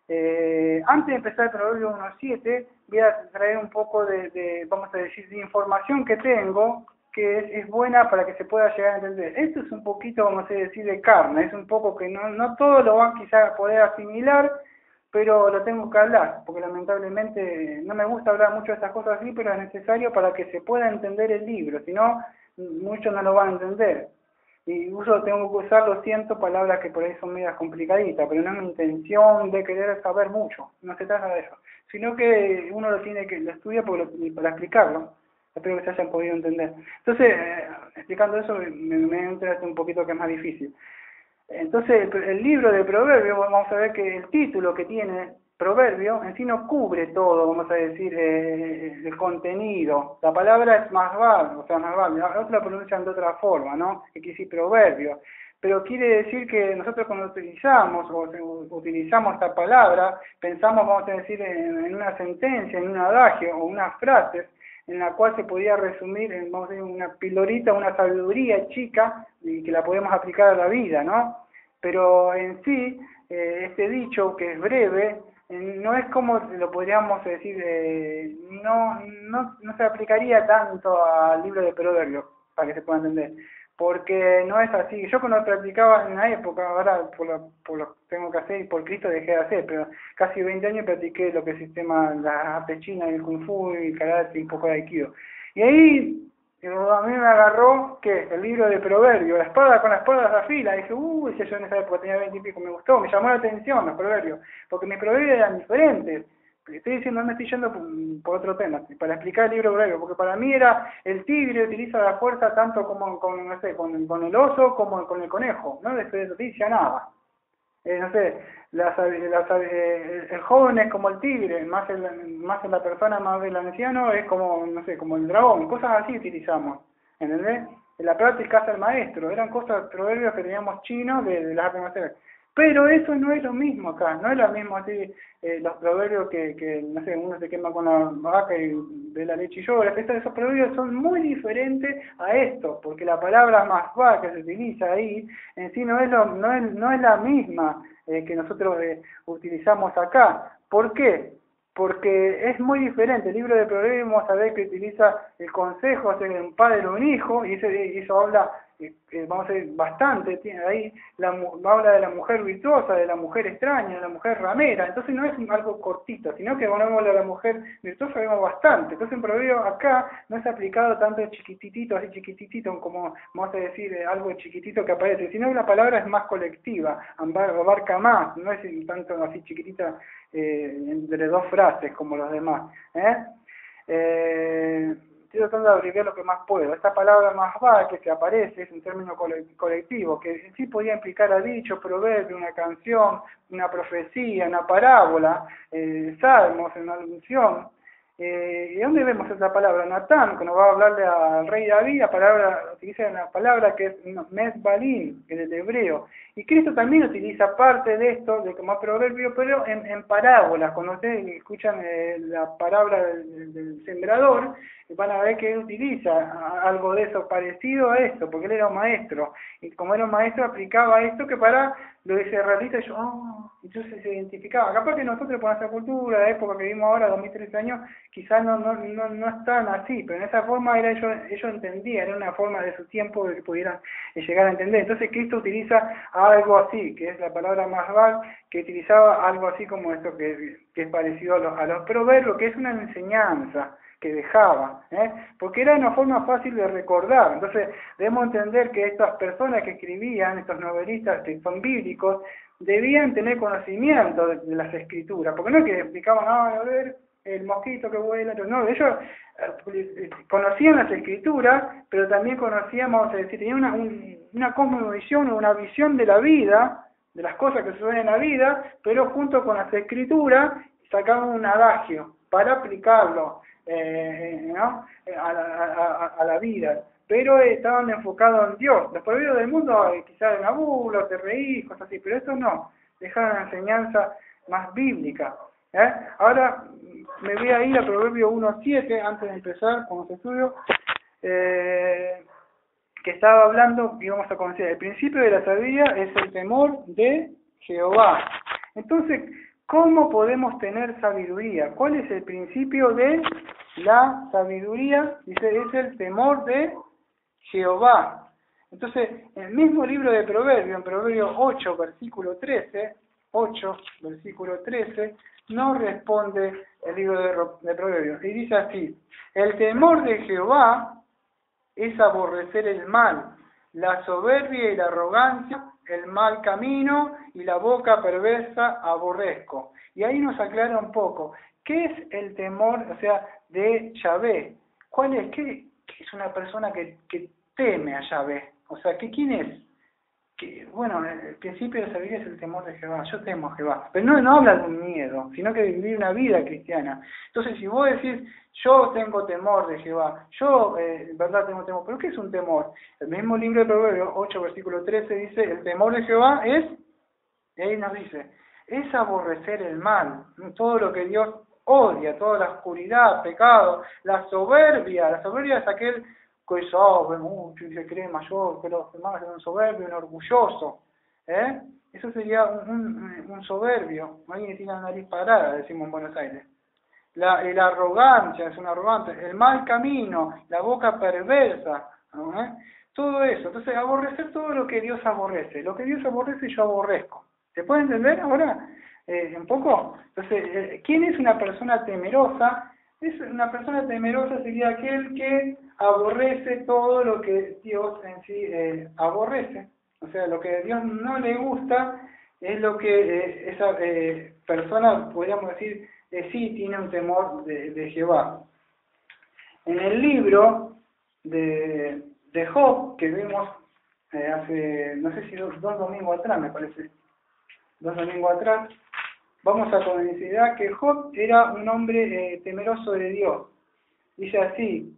Eh, antes de empezar el Proverbio uno siete, voy a traer un poco de, de, vamos a decir, de información que tengo, que es, es buena para que se pueda llegar a entender. Esto es un poquito, vamos a decir, de carne, es un poco que no, no todos lo van quizás a poder asimilar, pero lo tengo que hablar, porque lamentablemente no me gusta hablar mucho de estas cosas así, pero es necesario para que se pueda entender el libro, si no, muchos no lo van a entender. Y uso, tengo que usar, lo siento, palabras que por ahí son medias complicaditas, pero no es mi intención de querer saber mucho, no se trata de eso, sino que uno lo tiene que, lo estudia por lo, para explicarlo. Espero que se hayan podido entender. Entonces, eh, explicando eso, me, me entra un poquito que es más difícil. Entonces, el, el libro de Proverbios, vamos a ver que el título que tiene Proverbio en sí no cubre todo, vamos a decir, eh, el contenido. La palabra es más vaga, o sea, más vaga. Otros la pronuncian de otra forma, ¿no? Que quiere decir Proverbio. Pero quiere decir que nosotros cuando utilizamos o, o utilizamos esta palabra, pensamos, vamos a decir, en, en una sentencia, en un adagio o unas frases, en la cual se podía resumir en, vamos a decir, una pildorita, una sabiduría chica, y que la podemos aplicar a la vida, ¿no? Pero en sí, eh, este dicho, que es breve, eh, no es como lo podríamos decir, eh, no, no, no se aplicaría tanto al libro de Proverbios, para que se pueda entender, porque no es así. Yo cuando practicaba en la época, ahora por lo, por lo que tengo que hacer y por Cristo dejé de hacer, pero casi veinte años practiqué lo que es el sistema, la arte china, el kung fu, el karate y un poco de aikido. Y ahí a mí me agarró, ¿qué? El libro de Proverbios, la espada con la espada de la fila. Y dije, uy, si yo en esa época tenía veinte y pico, me gustó, me llamó la atención los Proverbios, porque mis Proverbios eran diferentes. Estoy diciendo, no me estoy yendo por, por otro tema, para explicar el libro de Proverbios, porque para mí era, el tigre utiliza la fuerza tanto como con, no sé, con, con el oso como con el conejo, no desperdicia nada. Eh, no sé, la, la, eh, el joven es como el tigre, más el, más la persona, más el anciano es como, no sé, como el dragón, cosas así utilizamos, ¿entendés? En la práctica hace el maestro, eran cosas, proverbios que teníamos chinos de, de las artes marciales. Pero eso no es lo mismo acá, no es lo mismo así, eh, los proverbios que, que, no sé, uno se quema con la vaca y ve la leche y llora, esos proverbios son muy diferentes a esto, porque la palabra más va que se utiliza ahí, en sí no es, lo, no es, no es la misma eh, que nosotros eh, utilizamos acá. ¿Por qué? Porque es muy diferente. El libro de Proverbios vamos a ver que utiliza el consejo de un padre o un hijo, y eso, eso habla, eh, vamos a decir, bastante, tiene ahí, la, habla de la mujer virtuosa, de la mujer extraña, de la mujer ramera. Entonces no es algo cortito, sino que cuando habla de la mujer virtuosa vemos bastante. Entonces en Proverbios acá no es aplicado tanto chiquititito, así chiquititito, como vamos a decir, eh, algo chiquitito que aparece, sino que la palabra es más colectiva, abarca más, no es tanto así chiquitita, Eh, entre dos frases como los demás. ¿eh? Eh, estoy tratando de abreviar lo que más puedo. Esta palabra más va que se aparece es un término colectivo que en sí podía implicar a dicho, proverbio, una canción, una profecía, una parábola, eh, salmos, una alusión. Eh, ¿Y dónde vemos esa palabra? Natán, cuando va a hablarle al rey David, la palabra, utiliza una palabra que es mesbalín, que es del hebreo. Y Cristo también utiliza parte de esto, de como proverbio, pero en, en parábolas. Cuando ustedes escuchan eh, la palabra del, del sembrador, van a ver que él utiliza algo de eso parecido a esto, porque él era un maestro. Y como era un maestro, aplicaba esto que para los israelitas, yo, oh, entonces se identificaba. Capaz que nosotros, por nuestra cultura, la época que vivimos ahora, dos mil trece años, quizás no, no, no, no están así, pero en esa forma era ellos, ellos entendían, era una forma de su tiempo de que pudieran llegar a entender. Entonces Cristo utiliza algo así, que es la palabra masbal, que utilizaba algo así como esto que, que es parecido a los, a los proverbios, que es una enseñanza que dejaba, ¿eh? Porque era una forma fácil de recordar. Entonces debemos entender que estas personas que escribían, estos novelistas que son bíblicos, debían tener conocimiento de, de las escrituras, porque no es que explicaban, ah, a ver, el mosquito que vuela, no, ellos eh, conocían las escrituras, pero también conocían, vamos a decir, tenían una, un, una cosmovisión, una visión de la vida, de las cosas que suceden en la vida, pero junto con las escrituras sacaban un adagio para aplicarlo eh, ¿no? a, la, a, a la vida, pero estaban enfocados en Dios. Los proverbios del mundo eh, quizás en abulos, te reís, cosas así, pero eso no, dejaron la enseñanza más bíblica. ¿eh? Ahora me voy a ir a Proverbio uno siete, antes de empezar con los estudios, eh, que estaba hablando, y vamos a conocer, el principio de la sabiduría es el temor de Jehová. Entonces, ¿cómo podemos tener sabiduría? ¿Cuál es el principio de la sabiduría? Dice, es el temor de Jehová. Entonces, en el mismo libro de Proverbios, en Proverbios ocho, versículo trece, ocho, versículo trece, no responde el libro de, de Proverbios. Y dice así, el temor de Jehová es aborrecer el mal, la soberbia y la arrogancia, el mal camino y la boca perversa aborrezco. Y ahí nos aclara un poco, ¿qué es el temor, o sea, de Yahvé? ¿Cuál es? ¿Qué, qué es una persona que, que teme a Yahvé? O sea, ¿qué, ¿quién es? Que, bueno, el principio de la sabiduría es el temor de Jehová. Yo temo a Jehová. Pero no, no habla de un miedo, sino que de vivir una vida cristiana. Entonces, si vos decís, yo tengo temor de Jehová, yo, eh, en verdad, tengo temor, ¿pero qué es un temor? El mismo libro de Proverbios, ocho, versículo trece, dice, el temor de Jehová es, y ahí nos dice, es aborrecer el mal, todo lo que Dios odia, toda la oscuridad, pecado, la soberbia. La soberbia es aquel que sabe mucho y se cree mayor que los demás, es un soberbio, un orgulloso. ¿eh? Eso sería un, un, un soberbio, alguien que tiene la nariz parada, decimos en Buenos Aires. La, la arrogancia, es un arrogante, el mal camino, la boca perversa, ¿no? ¿eh? Todo eso. Entonces, aborrecer todo lo que Dios aborrece. Lo que Dios aborrece yo aborrezco. ¿Se puede entender ahora? Eh, ¿Un poco? Entonces, eh, ¿quién es una persona temerosa? Es una persona temerosa sería aquel que aborrece todo lo que Dios en sí eh, aborrece. O sea, lo que a Dios no le gusta es lo que eh, esa eh, persona, podríamos decir, eh, sí tiene un temor de, de Jehová. En el libro de, de Job, que vimos eh, hace, no sé si dos, dos domingos atrás, me parece, dos domingos atrás, vamos a considerar que Job era un hombre eh, temeroso de Dios. Dice así,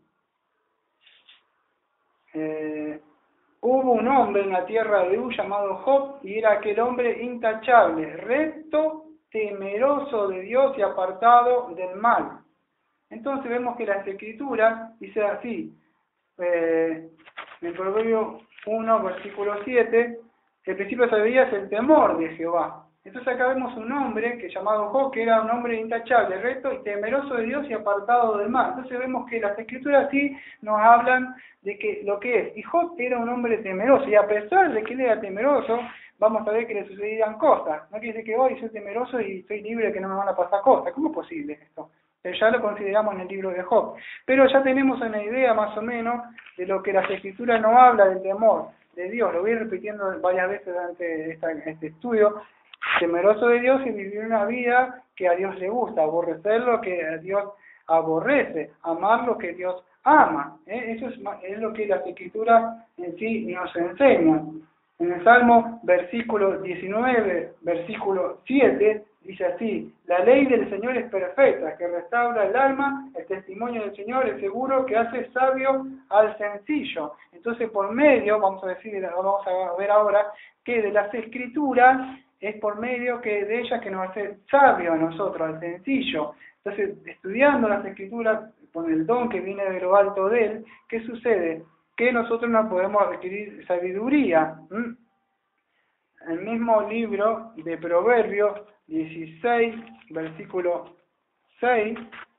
eh, hubo un hombre en la tierra de Uz llamado Job, y era aquel hombre intachable, recto, temeroso de Dios y apartado del mal. Entonces vemos que las escrituras dice así, eh, en el Proverbio uno, versículo siete, el principio de sabiduría es el temor de Jehová. Entonces acá vemos un hombre que llamado Job, que era un hombre intachable, recto y temeroso de Dios y apartado del mal. Entonces vemos que las escrituras sí nos hablan de que lo que es. Y Job era un hombre temeroso, y a pesar de que él era temeroso, vamos a ver que le sucedían cosas. No quiere decir que hoy soy temeroso y estoy libre, que no me van a pasar cosas. ¿Cómo es posible esto? Pero ya lo consideramos en el libro de Job. Pero ya tenemos una idea más o menos de lo que las escrituras nos habla del temor de Dios. Lo voy repitiendo varias veces durante esta, este estudio. Temeroso de Dios y vivir una vida que a Dios le gusta, aborrecer lo que a Dios aborrece, amar lo que Dios ama. ¿eh? Eso es, es lo que las escrituras en sí nos enseñan. En el Salmo, versículo diecinueve, versículo siete, dice así, la ley del Señor es perfecta, que restaura el alma, el testimonio del Señor es seguro, que hace sabio al sencillo. Entonces, por medio, vamos a decir, vamos a ver ahora, que de las escrituras, es por medio que de ellas que nos hace sabio a nosotros, al sencillo. Entonces, estudiando las escrituras, con el don que viene de lo alto de él, ¿qué sucede? Que nosotros no podemos adquirir sabiduría. ¿Mm? El mismo libro de Proverbios dieciséis, versículo seis,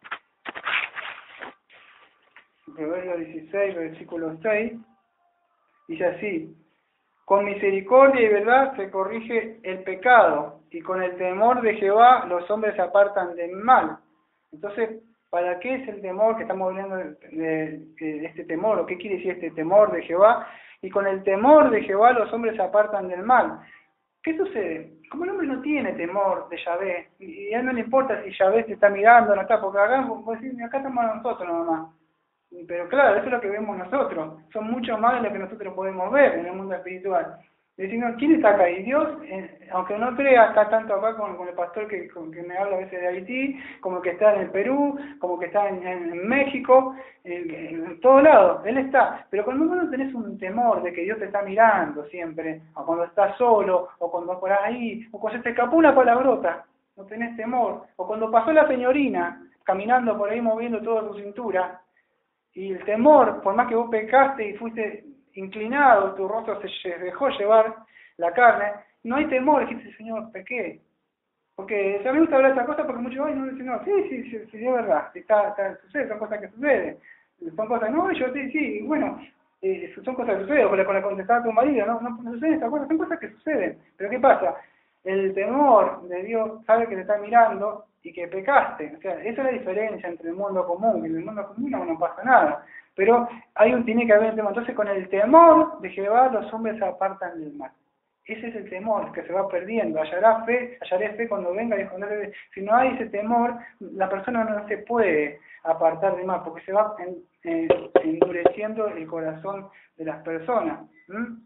Proverbios dieciséis, versículo seis, dice así, con misericordia y verdad se corrige el pecado, y con el temor de Jehová los hombres se apartan del mal. Entonces, ¿para qué es el temor que estamos hablando de, de, de este temor? ¿O qué quiere decir este temor de Jehová? Y con el temor de Jehová los hombres se apartan del mal. ¿Qué sucede? como el hombre no tiene temor de Yahvé, y a él no le importa si Yahvé te está mirando, no está, porque acá, vos decís, acá estamos nosotros nada más. Pero claro, eso es lo que vemos nosotros. Son mucho más de lo que nosotros podemos ver en el mundo espiritual. Decimos, ¿quién está acá? Y Dios, eh, aunque no crea, está tanto acá con, con el pastor que, con, que me habla a veces de Haití, como que está en el Perú, como que está en, en, en México, en, en, en todos lados. Él está. Pero cuando vos no tenés un temor de que Dios te está mirando siempre, o cuando estás solo, o cuando por ahí, o cuando se te escapó una palabrota, no tenés temor. O cuando pasó la señorina, caminando por ahí moviendo toda tu cintura, y el temor, por más que vos pecaste y fuiste inclinado, tu rostro se dejó llevar la carne, no hay temor, dijiste, Señor, pequé. Porque si a mí me gusta hablar de esta cosa, porque muchos ay, no dicen, no, sí, sí, sí, sí, es verdad, está, está, sucede, son cosas que suceden. Son cosas, no, yo sí, sí, bueno, eh, son cosas que suceden, con la, con la contestada a tu marido, no, no, no suceden estas cosas, son cosas que suceden. Pero ¿qué pasa? El temor de Dios sabe que te está mirando y que pecaste. O sea, esa es la diferencia entre el mundo común, que en el mundo común no, no pasa nada. Pero hay un, tiene que haber un temor. Entonces, con el temor de Jehová, los hombres se apartan del mal. Ese es el temor que se va perdiendo. Hallará fe, hallaré fe cuando venga y esconderé. Si no hay ese temor, la persona no se puede apartar del mal, porque se va en, eh, endureciendo el corazón de las personas. ¿Mm?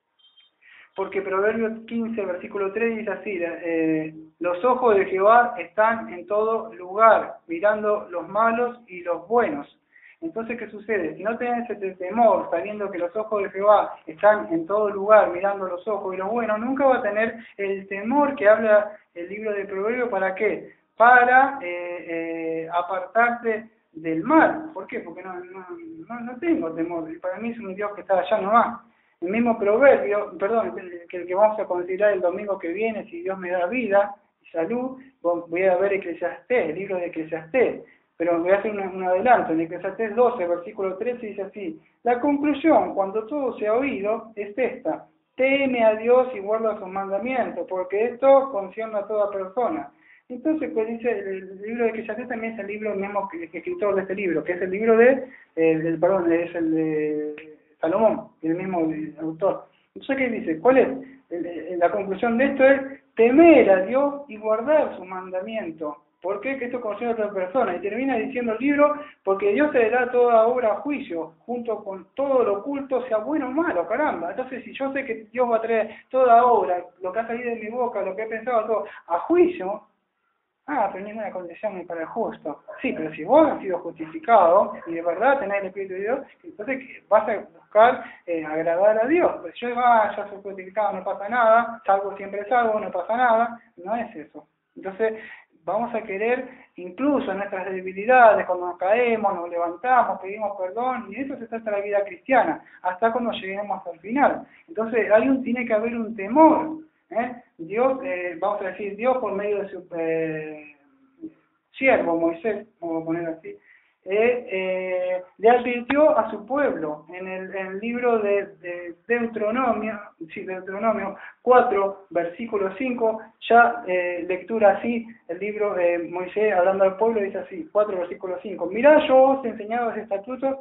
Porque Proverbios quince, versículo tres dice así, eh, los ojos de Jehová están en todo lugar, mirando los malos y los buenos. Entonces, ¿qué sucede? Si no tenés ese temor, sabiendo que los ojos de Jehová están en todo lugar, mirando los ojos y los buenos, nunca va a tener el temor que habla el libro de Proverbios, ¿para qué? Para eh, eh, apartarte del mal. ¿Por qué? Porque no, no, no, no tengo temor. Para mí es un Dios que está allá nomás. El mismo proverbio, perdón, que el que vamos a considerar el domingo que viene, si Dios me da vida y salud, voy a ver Eclesiastés, el libro de Eclesiastés, pero voy a hacer un, un adelanto. En Eclesiastés doce, versículo trece, dice así, la conclusión, cuando todo se ha oído, es esta, teme a Dios y guarda sus mandamientos, porque esto concierne a toda persona. Entonces, pues dice, el libro de Eclesiastés también es el libro mismo que, que escritor de este libro, que es el libro de, eh, del, perdón, es el de Salomón, el mismo autor. Entonces, ¿qué dice? ¿Cuál es? La conclusión de esto es temer a Dios y guardar su mandamiento. ¿Por qué? Que esto conoce a otra persona. Y termina diciendo el libro, porque Dios se dará toda obra a juicio, junto con todo lo oculto, sea bueno o malo, caramba. Entonces, si yo sé que Dios va a traer toda obra, lo que ha salido de mi boca, lo que he pensado, todo, a juicio, ah, pero ninguna condición ni para el justo. Sí, pero si vos has sido justificado y de verdad tenés el Espíritu de Dios, entonces vas a buscar eh, agradar a Dios. Pues yo, ah, ya soy justificado, no pasa nada, salvo siempre salvo, no pasa nada. No es eso. Entonces, vamos a querer, incluso en nuestras debilidades, cuando nos caemos, nos levantamos, pedimos perdón, y eso se trata de la vida cristiana, hasta cuando lleguemos al final. Entonces, hay un, tiene que haber un temor. ¿Eh? Dios, eh, vamos a decir, Dios por medio de su eh, siervo Moisés, vamos a poner así, eh, eh, le advirtió a su pueblo en el, en el libro de, de Deuteronomio, sí, Deuteronomio cuatro, versículo cinco, ya eh, lectura así, el libro de Moisés hablando al pueblo dice así, cuatro, versículo cinco, mirad, yo os he enseñado los estatutos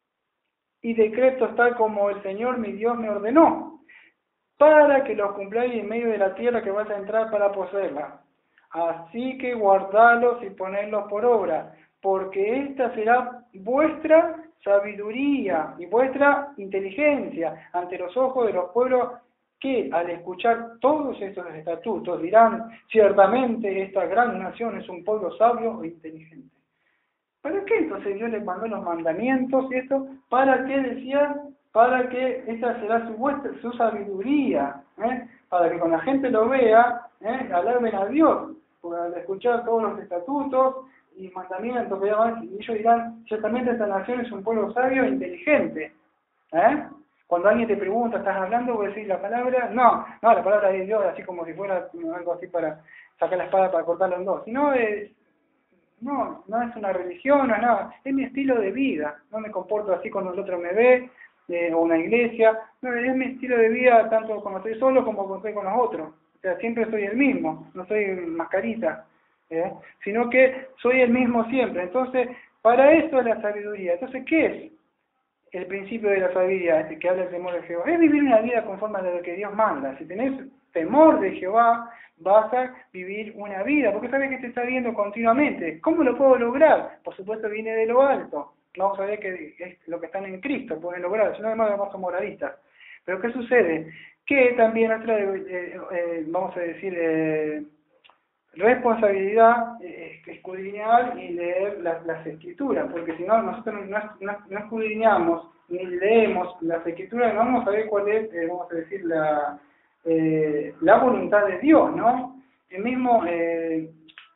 y decretos tal como el Señor mi Dios me ordenó, para que los cumpláis en medio de la tierra que vais a entrar para poseerla. Así que guardalos y ponedlos por obra, porque esta será vuestra sabiduría y vuestra inteligencia ante los ojos de los pueblos que, al escuchar todos estos estatutos, dirán, ciertamente esta gran nación es un pueblo sabio e inteligente. ¿Para qué entonces Dios les mandó los mandamientos y esto? ¿Para qué decían? Para que esta será su, vuestra, su sabiduría, ¿eh? Para que cuando la gente lo vea, ¿eh? alaben a Dios, porque al escuchar todos los estatutos y mandamientos, que llaman, ellos dirán, ciertamente esta nación es un pueblo sabio e inteligente. ¿Eh? Cuando alguien te pregunta, ¿estás hablando? ¿Vos decís la palabra? No, no, la palabra de Dios, así como si fuera algo así para sacar la espada para cortarlo en dos, sino es... No, no es una religión, no es nada, es mi estilo de vida, no me comporto así cuando el otro me ve, eh, o una iglesia, no, es mi estilo de vida tanto cuando estoy solo como cuando estoy con los otros, o sea, siempre soy el mismo, no soy mascarita, ¿eh? Sino que soy el mismo siempre, entonces, para eso es la sabiduría. Entonces, ¿qué es? el principio de la sabiduría, este que habla del temor de Jehová, es vivir una vida conforme a lo que Dios manda. Si tenés temor de Jehová, vas a vivir una vida, porque sabes que te está viendo continuamente. ¿Cómo lo puedo lograr? Por supuesto viene de lo alto. Vamos a ver que es lo que están en Cristo pueden lograr, si no además somos moralistas. Pero ¿qué sucede? Que también nuestra, eh, eh, vamos a decir, eh, responsabilidad eh, escudriñar y leer las, las escrituras, porque si no, nosotros no, no, no escudriñamos ni leemos las escrituras, no vamos a ver cuál es, eh, vamos a decir, la, eh, la voluntad de Dios, ¿no? El mismo eh,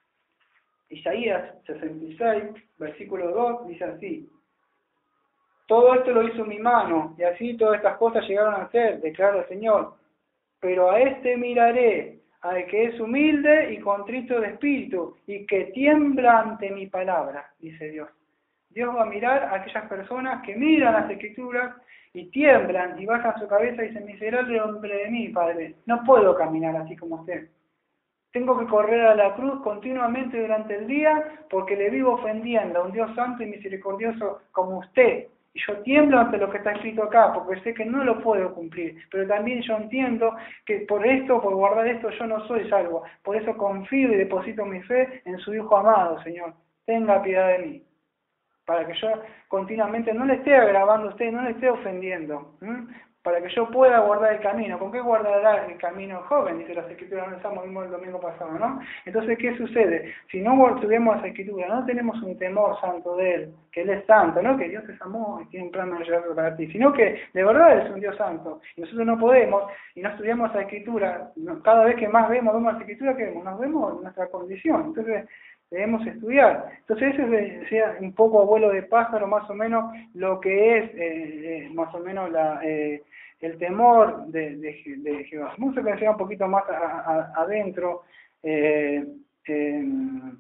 Isaías sesenta y seis, versículo dos, dice así: todo esto lo hizo mi mano, y así todas estas cosas llegaron a ser, declara el Señor. Pero a este miraré, al que es humilde y contrito de espíritu, y que tiembla ante mi palabra, dice Dios. Dios va a mirar a aquellas personas que miran las Escrituras y tiemblan y bajan su cabeza y dicen: miserable hombre de mí, Padre, no puedo caminar así como usted. Tengo que correr a la cruz continuamente durante el día porque le vivo ofendiendo a un Dios santo y misericordioso como usted. Y yo tiemblo ante lo que está escrito acá, porque sé que no lo puedo cumplir. Pero también yo entiendo que por esto, por guardar esto, yo no soy salvo. Por eso confío y deposito mi fe en su Hijo amado, Señor. Tenga piedad de mí. Para que yo continuamente no le esté agravando a usted, no le esté ofendiendo. ¿m? Para que yo pueda guardar el camino. ¿Con qué guardará el camino joven? Dice las Escrituras, no estamos vimos el domingo pasado, ¿no? Entonces, ¿qué sucede? Si no estudiamos las Escrituras, no tenemos un temor santo de Él, que Él es santo, ¿no? Que Dios es amor y tiene un plan maravilloso para ti, sino que de verdad es un Dios santo. Y nosotros no podemos, y no estudiamos la Escritura, cada vez que más vemos, vemos la Escritura, ¿qué vemos? Nos vemos en nuestra condición. Entonces, debemos estudiar. Entonces ese sea un poco abuelo de pájaro, más o menos lo que es, eh, eh, más o menos la, eh, el temor de, de, de Jehová. Vamos a pensar un poquito más a, a, adentro eh, en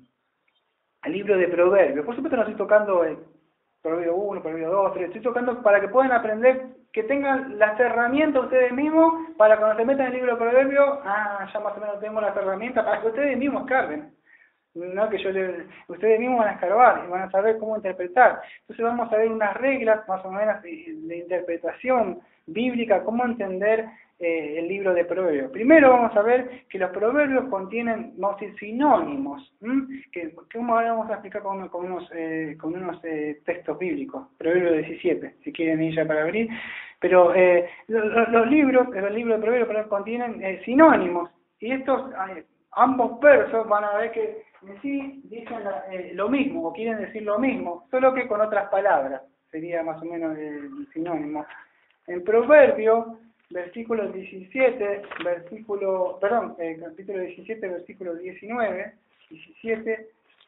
el libro de Proverbios. Por supuesto no estoy tocando el Proverbio uno, Proverbio dos, tres, estoy tocando para que puedan aprender, que tengan las herramientas ustedes mismos, para cuando se metan en el libro de Proverbios, ah, ya más o menos tenemos las herramientas para que ustedes mismos escarben. No que yo le, ustedes mismos van a escarbar y van a saber cómo interpretar. Entonces vamos a ver unas reglas más o menos de, de interpretación bíblica, cómo entender eh, el libro de Proverbios. Primero vamos a ver que los proverbios contienen, vamos a decir, sinónimos, ¿m? que cómo ahora vamos a explicar con, con unos, eh, con unos eh, textos bíblicos. Proverbio diecisiete, si quieren ir ya para abrir. Pero eh, los, los libros, el libro de Proverbios contienen eh, sinónimos, y estos eh, ambos versos van a ver que en sí dicen la, eh, lo mismo, o quieren decir lo mismo, solo que con otras palabras, sería más o menos el sinónimo. En Proverbio, versículo diecisiete, versículo, perdón, eh, capítulo diecisiete, versículo diecinueve, diecisiete,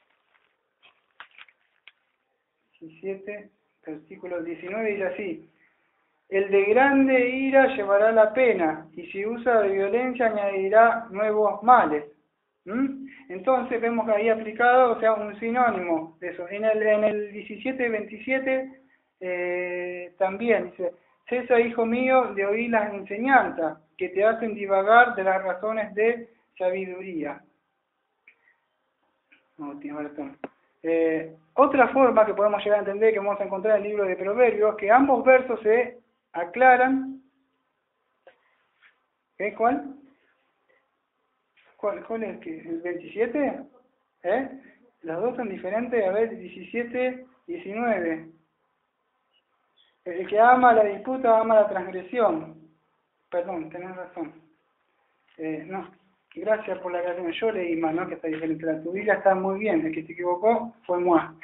diecisiete, versículo diecinueve, dice así: el de grande ira llevará la pena, y si usa de violencia añadirá nuevos males. ¿Mm? Entonces vemos que ahí aplicado, o sea, un sinónimo de eso. En el, en el diecisiete veintisiete eh, también dice: cesa, hijo mío, de oír las enseñanzas que te hacen divagar de las razones de sabiduría. No, tiene razón. Eh, otra forma que podemos llegar a entender, que vamos a encontrar en el libro de Proverbios, que ambos versos se aclaran. ¿Qué? ¿Cuál? ¿Cuál, cuál es? ¿El veintisiete? ¿Eh? Los dos son diferentes. A ver, diecisiete, diecinueve. El que ama la disputa ama la transgresión. Perdón, tenés razón. Eh, no, gracias por la aclaración. Yo leí mal, ¿no? Que está diferente. La tu Biblia está muy bien. El que se equivocó fue Moa.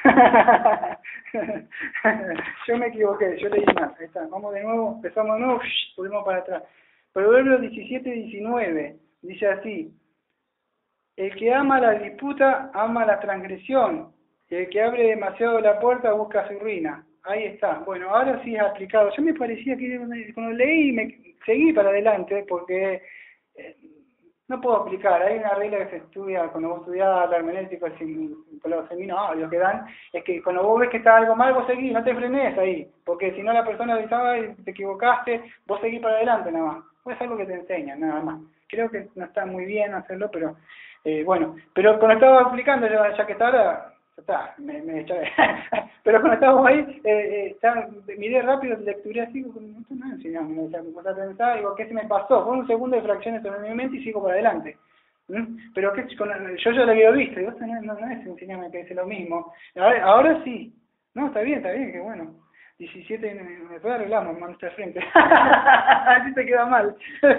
Yo me equivoqué, yo leí mal. Ahí está. Vamos de nuevo, empezamos de nuevo, volvemos para atrás. Proverbios diecisiete, diecinueve. Dice así: el que ama la disputa ama la transgresión, y el que abre demasiado la puerta busca su ruina. Ahí está. Bueno, ahora sí es aplicado. Yo me parecía que cuando leí me seguí para adelante, porque eh, no puedo aplicar. Hay una regla que se estudia cuando vos estudiás la hermenéutica con los seminarios que dan, es que cuando vos ves que está algo mal, vos seguís, no te frenes ahí, porque si no la persona avisaba y te equivocaste, vos seguís para adelante nada más. Pues es algo que te enseñan, nada más. Creo que no está muy bien hacerlo, pero... Eh, bueno, pero cuando estaba aplicando, ya, ya que estaba, ta, me, me eché. Pero cuando estábamos ahí, eh, eh, ya, miré rápido, lecturé así, no me enseñamos, me decía, me puse a pensar, digo, ¿qué se me pasó? Fue un segundo de fracciones sobre mi mente y sigo para adelante. ¿Mm? Pero que con, yo ya lo había visto, digo, no, no, no es enseñarme que dice lo mismo. Ahora, ahora sí. No, está bien, está bien, que bueno. diecisiete, me puede arreglamos, mano, está de frente. Así te queda mal.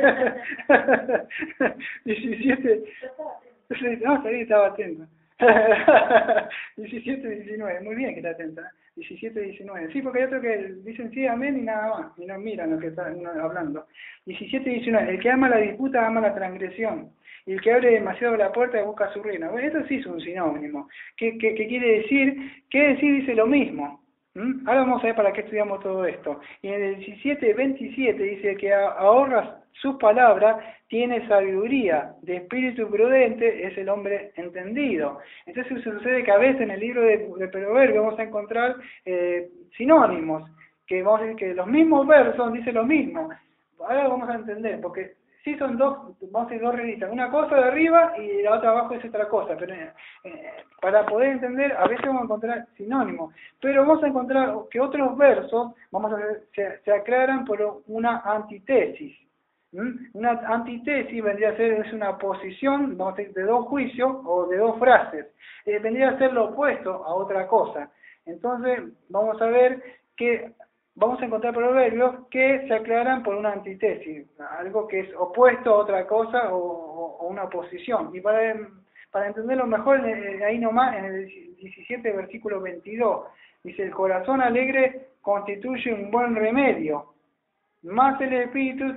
diecisiete. No, está bien, estaba atento. diecisiete, diecinueve, muy bien que está atenta. diecisiete, diecinueve. Sí, porque hay otro que dicen sí, amén y nada más. Y no miran lo que está hablando. diecisiete, diecinueve. El que ama la disputa ama la transgresión. Y el que abre demasiado la puerta busca su reina. Bueno, esto sí es un sinónimo. ¿Qué, qué, qué quiere decir? ¿Qué decir? Dice lo mismo. ¿Mm? Ahora vamos a ver para qué estudiamos todo esto. Y en el diecisiete, veintisiete dice que ahorras sus palabras, tiene sabiduría, de espíritu prudente es el hombre entendido. Entonces sucede que a veces en el libro de, de Proverbios vamos a encontrar eh, sinónimos, que vamos a decir que los mismos versos dicen lo mismo. Ahora vamos a entender, porque sí son dos, vamos a decir dos revistas, una cosa de arriba y la otra abajo es otra cosa, pero eh, para poder entender a veces vamos a encontrar sinónimos, pero vamos a encontrar que otros versos, vamos a ver, se, se aclaran por una antitesis. ¿Mm? Una antitesis vendría a ser es una posición, vamos a decir, de dos juicios o de dos frases, eh, vendría a ser lo opuesto a otra cosa. Entonces vamos a ver que vamos a encontrar proverbios que se aclaran por una antitesis, algo que es opuesto a otra cosa o, o, o una oposición. Y para, para entenderlo mejor, ahí nomás, en el diecisiete, versículo veintidós, dice, el corazón alegre constituye un buen remedio, más el espíritu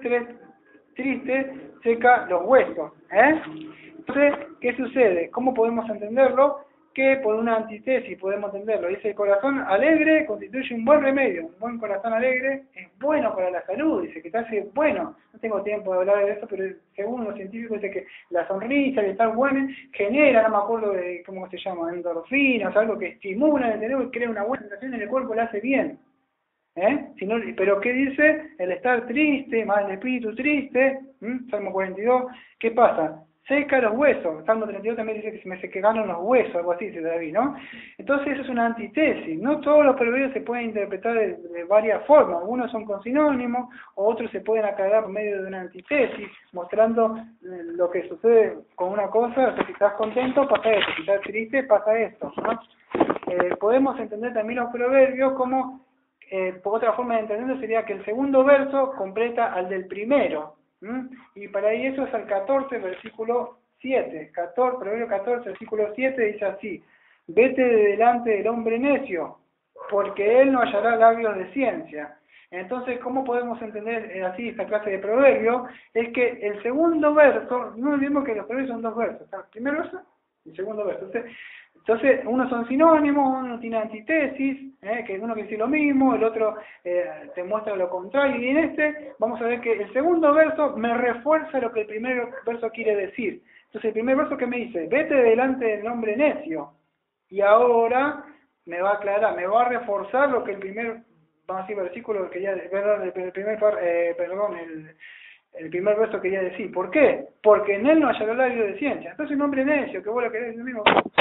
triste seca los huesos. ¿eh? Entonces, ¿qué sucede? ¿Cómo podemos entenderlo? Que por una antitesis podemos entenderlo. Dice, el corazón alegre constituye un buen remedio. Un buen corazón alegre es bueno para la salud, dice que te hace bueno. No tengo tiempo de hablar de eso, pero según los científicos dice que la sonrisa, el estar bueno, genera, no me acuerdo de cómo se llama, endorfinas, algo que estimula el cerebro y crea una buena sensación en el cuerpo, le hace bien. ¿Eh? Si no, pero ¿qué dice? El estar triste, más el espíritu triste, ¿m? Salmo cuarenta y dos, ¿qué pasa? Seca los huesos. Salmo treinta y dos también dice que se me secaron los huesos, algo así dice David, ¿no? Entonces eso es una antitesis. No todos los proverbios se pueden interpretar de, de varias formas. Algunos son con sinónimos, otros se pueden aclarar por medio de una antitesis, mostrando eh, lo que sucede con una cosa. Si estás contento, pasa esto. Si estás triste, pasa esto, ¿no? Eh, podemos entender también los proverbios como Eh, por otra forma de entenderlo sería que el segundo verso completa al del primero. ¿m? Y para ahí eso es al catorce, versículo siete. catorce, Proverbio catorce, versículo siete dice así: vete de delante del hombre necio, porque él no hallará labios de ciencia. Entonces, ¿cómo podemos entender eh, así esta clase de proverbio? Es que el segundo verso, no olvidemos que los proverbios son dos versos, ¿está? El primer verso y el segundo verso. Entonces, Entonces, unos son sinónimos, uno tiene antitesis, ¿eh? que uno quiere decir lo mismo, el otro eh, te muestra lo contrario, y en este vamos a ver que el segundo verso me refuerza lo que el primer verso quiere decir. Entonces, el primer verso que me dice, vete delante del hombre necio, y ahora me va a aclarar, me va a reforzar lo que el primer, vamos a decir, versículo quería, perdón, el primer, eh, perdón, el... El primer verso quería decir, ¿por qué? Porque en él no hallará labio de ciencia. Entonces un hombre necio que vos lo querés decir mismo,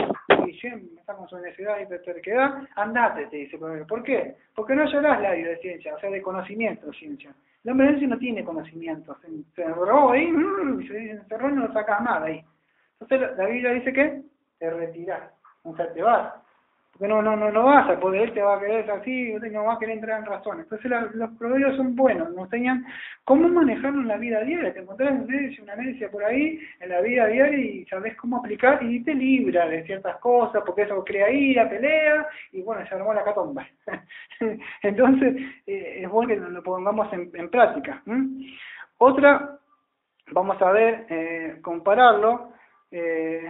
y siempre está con su necesidad y terquedad, andate, te dice. ¿Por qué? Porque no hallarás labio de ciencia, o sea, de conocimiento de ciencia. El hombre necio no tiene conocimiento, se, se encerró ahí, y se encerró y no lo sacas nada ahí. Entonces la Biblia dice que te retirás, o sea, te vas. Porque no, no, no, no vas a poder, él te va a querer así, no vas a querer entrar en razón. Entonces la, los proverbios son buenos, nos enseñan cómo manejarlo en la vida diaria. Te encontrás una anécdota por ahí en la vida diaria y sabés cómo aplicar y te libra de ciertas cosas, porque eso crea ira, pelea, y bueno, se armó la catomba. Entonces eh, es bueno que lo pongamos en, en práctica. ¿Mm? Otra, vamos a ver, eh, compararlo. Eh,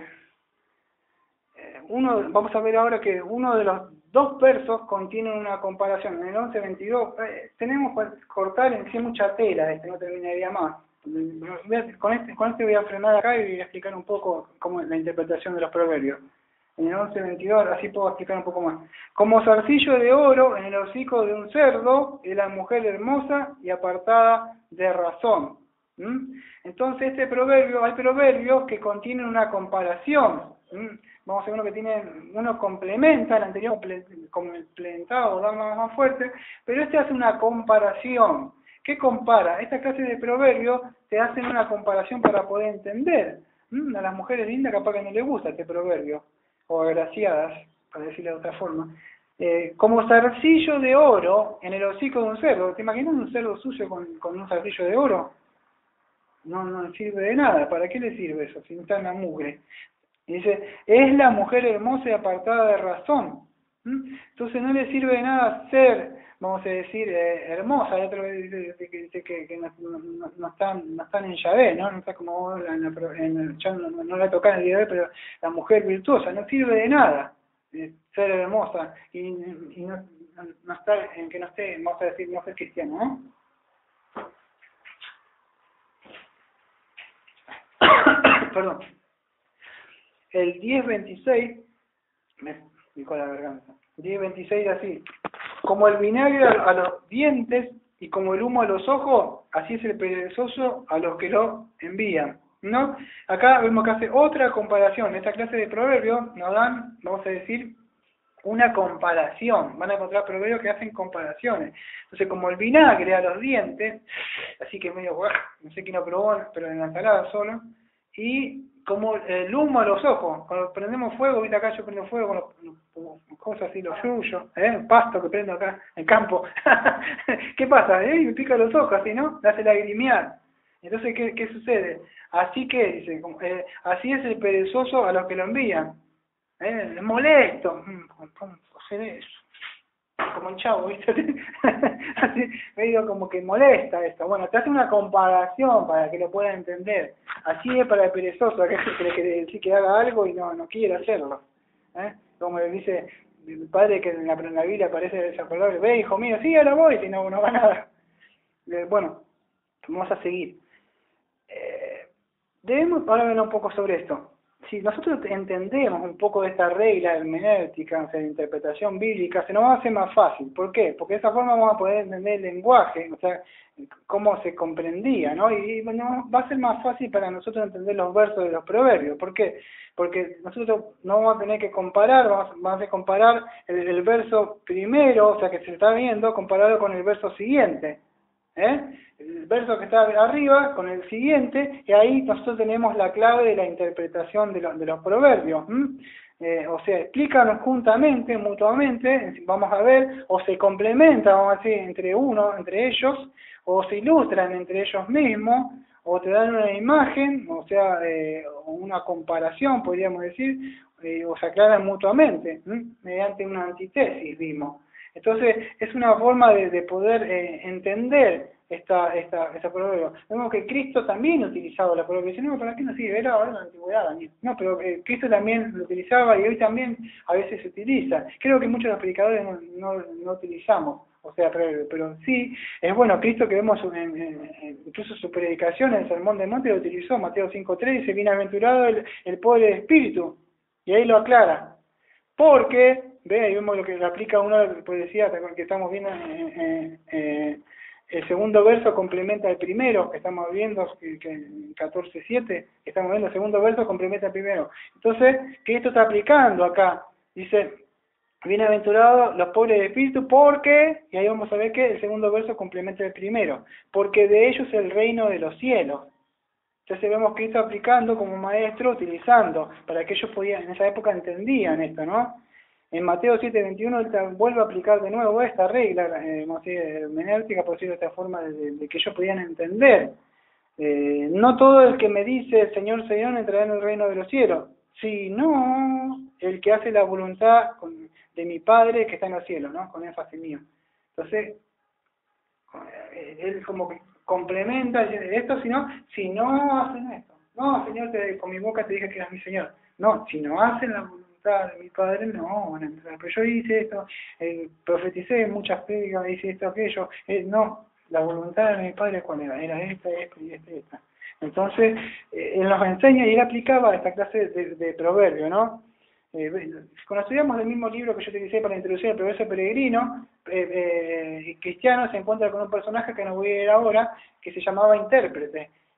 Uno, vamos a ver ahora que uno de los dos versos contiene una comparación. En el once veintidós eh, tenemos que cortar en sí mucha tela, este no terminaría más. Con este, con este voy a frenar acá y voy a explicar un poco cómo es la interpretación de los proverbios. En el once veintidós, así puedo explicar un poco más. Como zarcillo de oro en el hocico de un cerdo, es la mujer hermosa y apartada de razón. ¿Mm? Entonces este proverbio, hay proverbios que contienen una comparación. ¿Mm? vamos a ver uno que tiene, uno complementa, el anterior complementado, da más, más fuerte, pero este hace una comparación. ¿Qué compara? Esta clase de proverbios te hacen una comparación para poder entender. ¿Mm? A las mujeres lindas capaz que no les gusta este proverbio, o agraciadas, para decirlo de otra forma. Eh, como zarcillo de oro en el hocico de un cerdo. ¿Te imaginas un cerdo sucio con, con un zarcillo de oro? No, no sirve de nada. ¿Para qué le sirve eso? Si no está en la mugre. Y dice, es la mujer hermosa y apartada de razón. ¿Mm? Entonces no le sirve de nada ser, vamos a decir, eh, hermosa. Hay otro que dice, que, dice que, que no, no, no, están, no están en Yahvé, ¿no? No está como en la, en el, ya no, no la tocan en el día de hoy, pero la mujer virtuosa no sirve de nada eh, ser hermosa y, y no, no estar en que no esté, vamos a decir, no ser cristiano, ¿no? Perdón. El diez veintiséis, me picó la garganta, diez veintiséis así, como el vinagre a los dientes y como el humo a los ojos, así es el perezoso a los que lo envían, ¿no? Acá vemos que hace otra comparación. Esta clase de proverbios nos dan, vamos a decir, una comparación. Van a encontrar proverbios que hacen comparaciones. Entonces, como el vinagre a los dientes, así que medio, no sé quién lo probó, pero en la ensalada solo, y como el humo a los ojos, cuando prendemos fuego, viste acá yo prendo fuego con los, los cosas así, los yuyos, ¿eh? El pasto que prendo acá en el campo. ¿Qué pasa? ¿Eh? Me pica los ojos así, ¿no? Me hace lagrimear. Entonces, ¿qué, qué sucede? Así que, dice, eh, así es el perezoso a los que lo envían. ¿Eh? Es molesto. ¿Cómo hacer eso? Como el Chavo, ¿viste? Así, medio como que molesta esto. Bueno, te hace una comparación para que lo puedan entender. Así es para el perezoso, que le quiere decir que haga algo y no, no quiere hacerlo. ¿Eh? Como le dice el padre que en la, en la Biblia aparece desacordable, ve hijo mío, sí, ahora voy, si no, no va nada. Eh, bueno, vamos a seguir. Eh, debemos ahora ver un poco sobre esto. Si nosotros entendemos un poco de esta regla hermenéutica, o sea, de interpretación bíblica, se nos va a hacer más fácil. ¿Por qué? Porque de esa forma vamos a poder entender el lenguaje, o sea, cómo se comprendía, ¿no? Y bueno, va a ser más fácil para nosotros entender los versos de los proverbios. ¿Por qué? Porque nosotros no vamos a tener que comparar, vamos, vamos a comparar el, el verso primero, o sea, que se está viendo, comparado con el verso siguiente. ¿Eh? El verso que está arriba con el siguiente, y ahí nosotros tenemos la clave de la interpretación de, lo, de los proverbios. ¿Mm? Eh, o sea, explican juntamente, mutuamente, vamos a ver, o se complementan, vamos a decir, entre uno, entre ellos, o se ilustran entre ellos mismos, o te dan una imagen, o sea, eh, una comparación, podríamos decir, eh, o se aclaran mutuamente, ¿Mm? mediante una antítesis, vimos. Entonces, es una forma de, de poder eh, entender esta esta esta proverbio. Vemos que Cristo también utilizaba la proverbio. Dice, no, ¿para qué no sirve? Era ahora en la antigüedad, Daniel. No, pero eh, Cristo también lo utilizaba y hoy también a veces se utiliza. Creo que muchos de los predicadores no, no, no utilizamos, o sea, proverbio, pero sí, es bueno, Cristo que vemos en, en, en, incluso su predicación en el Sermón del Monte lo utilizó, Mateo cinco tres, dice, bienaventurado el, el pobre de espíritu, y ahí lo aclara. Porque, ve, ahí vemos lo que le aplica uno de la poesía que estamos viendo, eh, eh, eh, el segundo verso complementa el primero, que estamos viendo, que, que catorce siete, que estamos viendo, el segundo verso complementa el primero. Entonces, ¿qué esto está aplicando acá? Dice, bienaventurados los pobres de espíritu, porque, y ahí vamos a ver que el segundo verso complementa el primero, porque de ellos es el reino de los cielos. Entonces vemos que está aplicando como maestro, utilizando, para que ellos podían, en esa época entendían esto, ¿no? En Mateo siete veintiuno él vuelve a aplicar de nuevo esta regla, eh, hermenéutica, por decirlo de esta forma, de, de que ellos podían entender. Eh, no todo el que me dice Señor, Señor entrará en el reino de los cielos, sino el que hace la voluntad de mi Padre que está en los cielos, ¿no? Con énfasis mío. Entonces, él como que complementa esto, sino si no hacen esto. No, Señor, te, con mi boca te dije que eras mi Señor. No, si no hacen la voluntad de mi Padre, no van a entrar. Pero yo hice esto, eh, profeticé muchas prédicas, hice esto, aquello. Eh, no, la voluntad de mi Padre, ¿cuál era? Era esta, esta y esta, esta. Entonces, eh, él nos enseña y él aplicaba esta clase de, de proverbio, ¿no? Eh, cuando estudiamos el mismo libro que yo utilicé para introducir el proverbio peregrino, eh, eh, Cristiano se encuentra con un personaje que no voy a ir ahora, que se llamaba intérprete.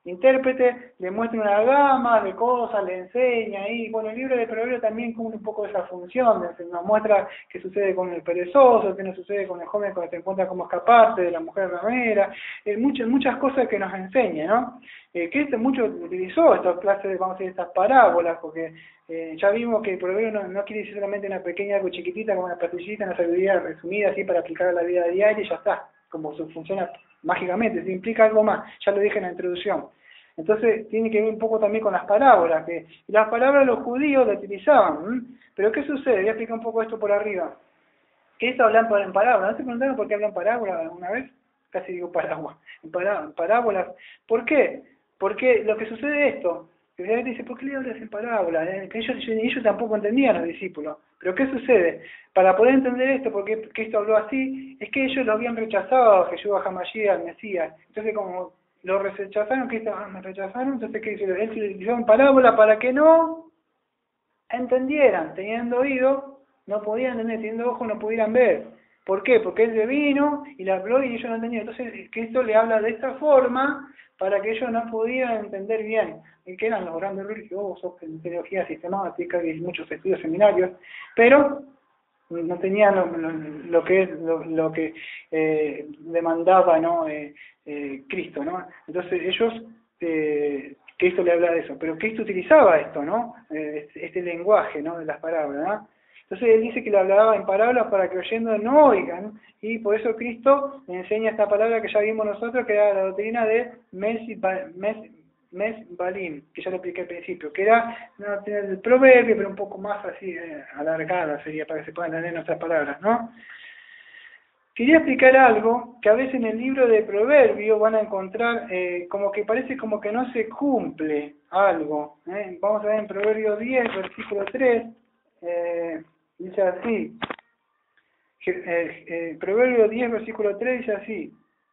intérprete le muestra una gama de cosas, le enseña, y bueno, el libro de Proverbios también cumple un poco esa función, nos muestra qué sucede con el perezoso, qué no sucede con el joven cuando se encuentra cómo escaparse de la mujer ramera, eh, muchas, muchas cosas que nos enseña, ¿no? Eh, que este mucho utilizó estas clases, vamos a decir, estas parábolas, porque eh, ya vimos que el proverbio no, no quiere decir solamente una pequeña algo chiquitita, como una pastillita, una sabiduría resumida así para aplicar a la vida diaria y ya está, como funciona mágicamente, se implica algo más, ya lo dije en la introducción. Entonces tiene que ver un poco también con las parábolas, que y las palabras los judíos las utilizaban, ¿m? Pero ¿qué sucede? Voy a explicar un poco esto por arriba. ¿Qué es hablar en parábolas? ¿No se preguntaron por qué hablan parábolas alguna vez? Casi digo parábolas, en pará, parábolas. ¿Por qué? Porque lo que sucede es esto, que la gente dice, ¿por qué le hablas en parábolas? Eh, que ellos, ellos tampoco entendían, los discípulos. Pero ¿qué sucede? Para poder entender esto, porque Cristo habló así, es que ellos lo habían rechazado a Jesús, a Hamashiach, al Mesías. Entonces como lo rechazaron, Cristo, ah, me rechazaron, entonces ¿qué hizo? Él utilizó en parábola para que no entendieran, teniendo oído, no podían entender, teniendo ojos no pudieran ver. ¿Por qué? Porque él le vino y le habló y ellos no entendían. Entonces Cristo le habla de esta forma para que ellos no pudieran entender bien. Y que eran los grandes religiosos, en teología sistemática y muchos estudios seminarios, pero no tenían lo, lo, lo que lo, lo que eh, demandaba, ¿no? eh, eh, Cristo, ¿no? Entonces ellos eh, Cristo le habla de eso, pero Cristo utilizaba esto, ¿no? Eh, este lenguaje, ¿no? De las palabras, ¿no? Entonces él dice que le hablaba en parábolas para que oyendo no oigan, y por eso Cristo le enseña esta palabra que ya vimos nosotros, que era la doctrina de Mes, mes, mes Balim, que ya lo expliqué al principio, que era no, el proverbio, pero un poco más así, eh, alargada sería para que se puedan entender nuestras palabras, ¿no? Quería explicar algo que a veces en el libro de Proverbios van a encontrar eh, como que parece como que no se cumple algo. ¿eh? Vamos a ver en Proverbios diez, versículo tres, eh, dice así, eh, eh, Proverbios diez, versículo tres dice así,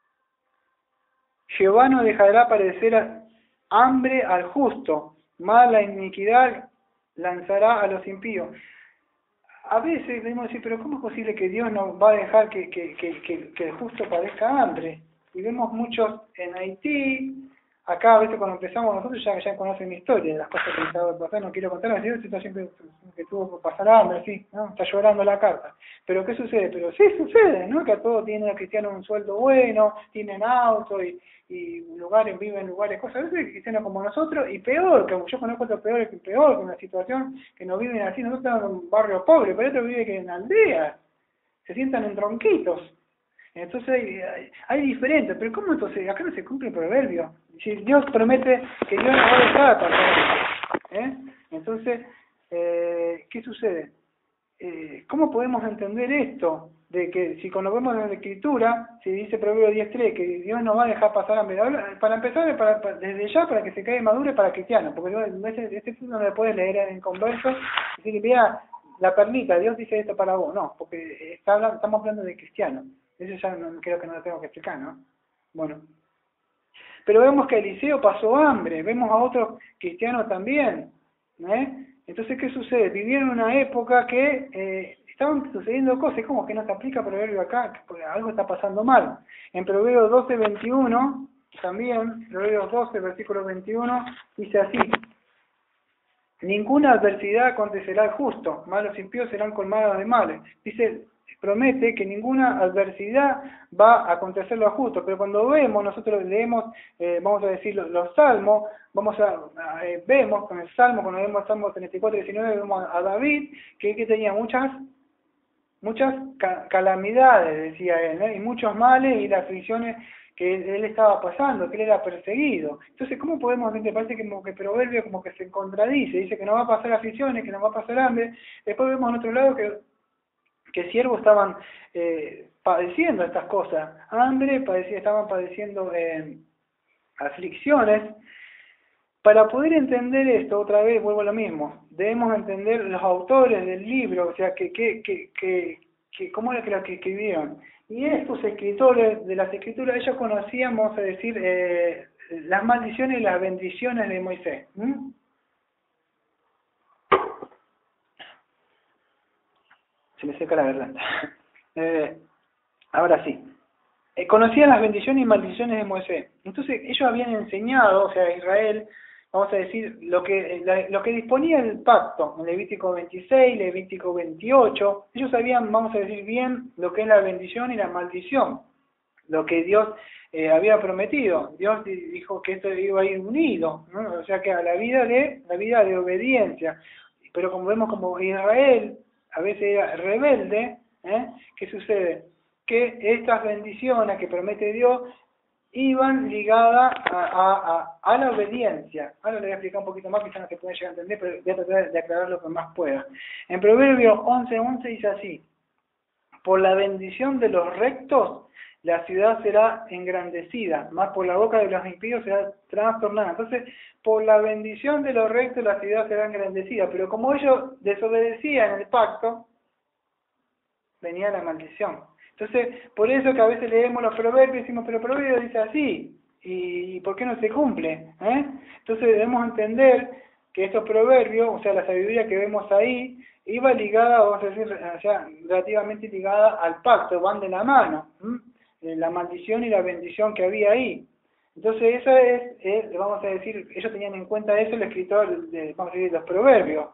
Jehová no dejará padecer hambre al justo, mas la iniquidad lanzará a los impíos. A veces debemos decir, pero ¿cómo es posible que Dios no va a dejar que, que, que, que, que el justo padezca hambre? Y vemos muchos en Haití, acá a veces cuando empezamos nosotros ya, ya conocen mi historia, de las cosas que estaba pasando, no quiero contar, la situación que, que tuvo que pasar hambre, así, ¿no? Está llorando la carta. Pero ¿qué sucede? Pero sí sucede, ¿no? Que a todos tienen a cristianos un sueldo bueno, tienen auto y, y lugares, viven en lugares, cosas, a veces cristianos como nosotros, y peor, que yo conozco otros peores que peor, que una situación que no viven así, nosotros estamos en un barrio pobre, pero otros viven que en aldeas, se sientan en tronquitos. Entonces hay, hay, hay diferentes, pero ¿cómo entonces? Acá no se cumple el proverbio. Si Dios promete que Dios no va a dejar pasar, ¿eh? Entonces, eh, ¿qué sucede? Eh, ¿Cómo podemos entender esto? De que si cuando vemos en la Escritura, si dice Proverbio diez tres, que Dios no va a dejar pasar hambre, para empezar, para, para, desde ya para que se caiga maduro para cristianos, porque este, este punto no le puedes leer en conversos y decir, mira, la perlita, Dios dice esto para vos, no, porque está hablando, estamos hablando de cristianos. Eso ya no, creo que no lo tengo que explicar, ¿no? Bueno. Pero vemos que Eliseo pasó hambre, vemos a otros cristianos también, ¿eh? Entonces, ¿qué sucede? Vivieron una época que eh, estaban sucediendo cosas, como que no se aplica Proverbio acá, porque algo está pasando mal. En Proverbios doce, veintiuno, también, Proverbios doce, versículo veintiuno, dice así, ninguna adversidad acontecerá al justo, malos impíos serán colmados de males. Dice, promete que ninguna adversidad va a acontecer lo justo, pero cuando vemos, nosotros leemos, eh, vamos a decir, los, los salmos, vamos a, a eh, vemos con el salmo, cuando vemos el salmo treinta y cuatro, diecinueve, vemos a David, que, que tenía muchas muchas ca calamidades, decía él, ¿eh? Y muchos males y las aflicciones que él, él estaba pasando, que él era perseguido. Entonces, ¿cómo podemos ver? Parece que como que Proverbio como que se contradice, dice que no va a pasar aflicciones, que no va a pasar hambre. Después vemos en otro lado que que siervos estaban eh, padeciendo estas cosas, hambre, padecía, estaban padeciendo eh, aflicciones. Para poder entender esto, otra vez vuelvo a lo mismo, debemos entender los autores del libro, o sea, que, que, que, que, que cómo era que los que escribieron. Y estos escritores de las escrituras, ellos conocían, vamos a decir, eh, las maldiciones y las bendiciones de Moisés. ¿Mm? Se me seca la garganta. eh, ahora sí. eh, conocían las bendiciones y maldiciones de Moisés. Entonces ellos habían enseñado, o sea, Israel, vamos a decir, lo que la, lo que disponía el pacto, en Levítico veintiséis, Levítico veintiocho, ellos sabían, vamos a decir bien, lo que es la bendición y la maldición, lo que Dios eh, había prometido. Dios dijo que esto iba a ir unido, ¿no? O sea que a la vida de la vida de obediencia. Pero como vemos, como Israel a veces era rebelde, ¿eh? ¿Qué sucede? Que estas bendiciones que promete Dios iban ligadas a, a, a, a la obediencia. Ahora le voy a explicar un poquito más, quizás no se puede llegar a entender, pero voy a tratar de aclarar lo que más pueda. En Proverbios once once dice así: por la bendición de los rectos, la ciudad será engrandecida, más por la boca de los impíos será trastornada. Entonces, por la bendición de los rectos, la ciudad será engrandecida. Pero como ellos desobedecían el pacto, venía la maldición. Entonces, por eso que a veces leemos los proverbios y decimos, pero el proverbio dice así, ¿y por qué no se cumple? ¿Eh? Entonces debemos entender que estos proverbios, o sea, la sabiduría que vemos ahí, iba ligada, vamos a decir, o sea, relativamente ligada al pacto, van de la mano, ¿eh? La maldición y la bendición que había ahí. Entonces, eso es, es, vamos a decir, ellos tenían en cuenta eso el escritor de, vamos a decir, los proverbios.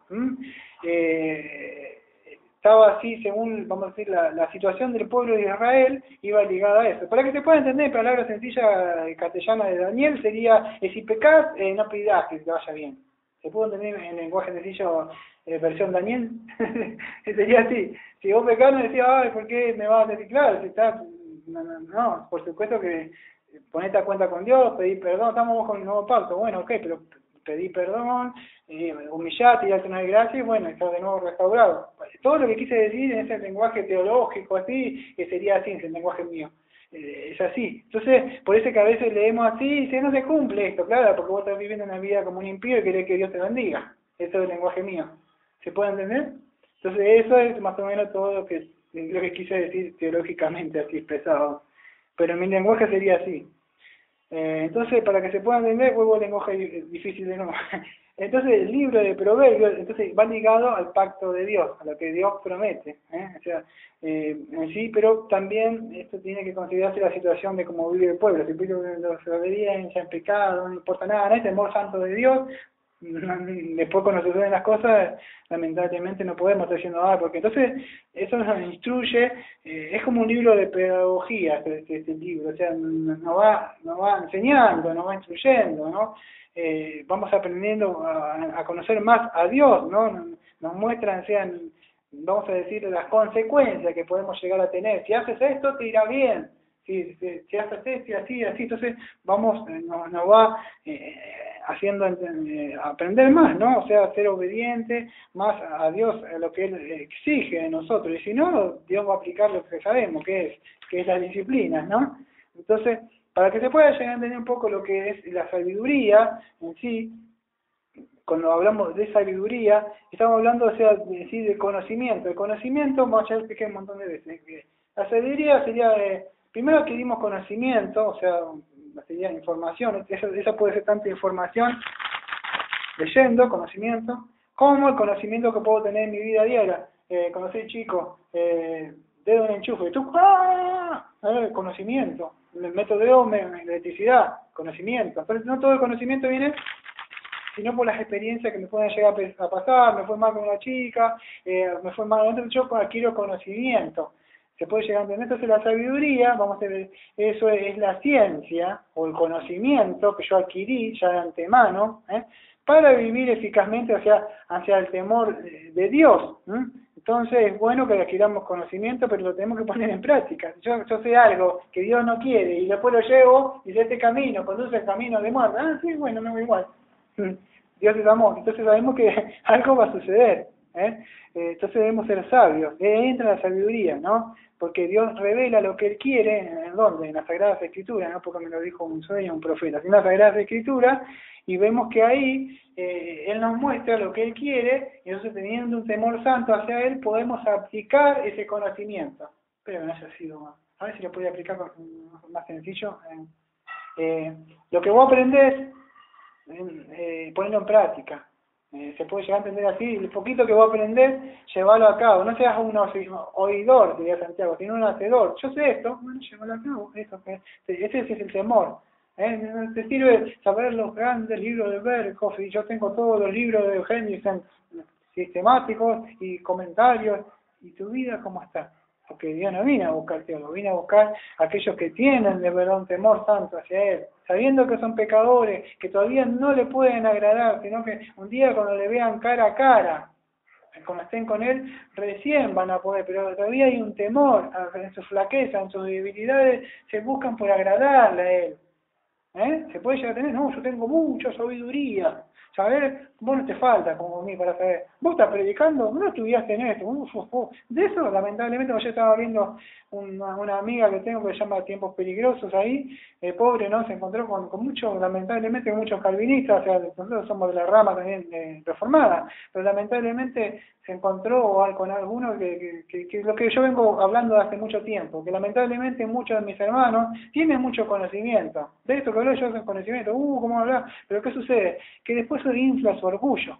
Eh, estaba así según, vamos a decir, la, la situación del pueblo de Israel iba ligada a eso. Para que se pueda entender, en palabras sencillas castellana de Daniel, sería, eh, si pecás, eh, no pidas que te vaya bien. ¿Se puede entender en lenguaje sencillo, eh, versión Daniel? Sería así, si vos pecás no decías, ay, ¿por qué me vas a decir? Claro, si estás, no, no, no, por supuesto que ponete a cuenta con Dios, pedí perdón, estamos con el nuevo pacto, bueno, ok, pero pedí perdón, eh, humillate y date una gracia y bueno, estás de nuevo restaurado. Todo lo que quise decir en ese lenguaje teológico así, que sería así, en el lenguaje mío. Eh, es así. Entonces, por eso que a veces leemos así y dice, no se cumple esto, claro, porque vos estás viviendo una vida como un impío y querés que Dios te bendiga. Eso es el lenguaje mío. ¿Se puede entender? Entonces, eso es más o menos todo lo que, lo que quise decir teológicamente, así expresado. Pero en mi lenguaje sería así. Eh, entonces, para que se pueda entender, vuelvo al lenguaje difícil de nuevo. Entonces, el libro de Proverbios entonces va ligado al pacto de Dios, a lo que Dios promete. ¿eh? O sea, eh, en sí, pero también esto tiene que considerarse la situación de cómo vive el pueblo. Si el pueblo se obediencia en pecado, no importa nada, no es temor santo de Dios. Después cuando suceden las cosas, lamentablemente no podemos estar diciendo, ah, porque entonces eso nos instruye, eh, es como un libro de pedagogía este, este libro, o sea, nos va, nos va enseñando, nos va instruyendo, ¿no? Eh, vamos aprendiendo a, a conocer más a Dios, ¿no? Nos muestran, sean, vamos a decir, las consecuencias que podemos llegar a tener. Si haces esto, te irá bien. Si, si, si haces esto y así, así, entonces vamos, eh, nos, nos va eh, haciendo eh, aprender más, ¿no? O sea, ser obediente más a Dios, a lo que Él exige de nosotros. Y si no, Dios va a aplicar lo que sabemos, que es, que es las disciplinas, ¿no? Entonces, para que se pueda llegar a entender un poco lo que es la sabiduría en sí, cuando hablamos de sabiduría, estamos hablando, o sea, de, sí, de conocimiento. El conocimiento, vamos a explicar un montón de veces. La sabiduría sería, eh, primero adquirimos conocimiento, o sea, sería información, esa, esa puede ser tanta información, leyendo, conocimiento, como el conocimiento que puedo tener en mi vida diaria. Eh, conocí chico, eh, dedo en enchufe, tú, ¡ah! Eh, conocimiento, me meto dedo, me, electricidad, conocimiento. Entonces, no todo el conocimiento viene sino por las experiencias que me pueden llegar a pasar, me fue mal con una chica, eh, me fue mal, entonces yo adquiero conocimiento, se puede llegar a entender. Entonces la sabiduría, vamos a ver, eso es, es la ciencia, o el conocimiento que yo adquirí ya de antemano, ¿eh? para vivir eficazmente, o sea, hacia el temor de Dios. ¿eh? Entonces es bueno que adquiramos conocimiento, pero lo tenemos que poner en práctica. Yo, yo sé algo que Dios no quiere, y después lo llevo, y de este camino, conduce el camino de muerte. Ah, sí, bueno, me va igual. Dios es amor, entonces sabemos que algo va a suceder, ¿eh? Eh, entonces debemos ser sabios, eh, entra la sabiduría, ¿no? Porque Dios revela lo que Él quiere, ¿en dónde? En las Sagradas Escrituras, no porque me lo dijo un sueño, un profeta, sino en las Sagradas Escrituras, y vemos que ahí eh, Él nos muestra lo que Él quiere, y entonces teniendo un temor santo hacia Él, podemos aplicar ese conocimiento. Pero no haya sido más. A ver si lo podía aplicar con, más sencillo. Eh, eh, lo que vos aprendés, Eh, ponerlo en práctica. Eh, se puede llegar a entender así, el poquito que vos aprendés, llevarlo a cabo. No seas un oidor, diría Santiago, sino un hacedor. Yo sé esto, bueno, llévalo a cabo. Eso, que, ese es el temor. ¿Eh? No te sirve saber los grandes libros de Berkhoff, y yo tengo todos los libros de Henderson sistemáticos y comentarios, y tu vida cómo está. Porque Dios no vino a buscar teólogos, vino a buscar a aquellos que tienen de verdad un temor santo hacia Él, sabiendo que son pecadores, que todavía no le pueden agradar, sino que un día cuando le vean cara a cara, cuando estén con Él, recién van a poder, pero todavía hay un temor en su flaqueza, en sus debilidades, se buscan por agradarle a Él. ¿Eh? Se puede llegar a tener, no, yo tengo mucha sabiduría. Saber, vos no te falta como a mí para saber. Vos estás predicando, no estudiaste en esto. Uf, uf, uf. De eso, lamentablemente, yo estaba viendo una, una amiga que tengo que se llama Tiempos Peligrosos ahí, eh, pobre, ¿no? Se encontró con, con muchos, lamentablemente, con muchos calvinistas, o sea, nosotros somos de la rama también eh, reformada, pero lamentablemente se encontró con algunos que, que, que, que lo que yo vengo hablando hace mucho tiempo, que lamentablemente muchos de mis hermanos tienen mucho conocimiento. De esto que hablo yo es conocimiento, uh, ¿cómo hablar? Pero ¿qué sucede? Que después se infla su orgullo.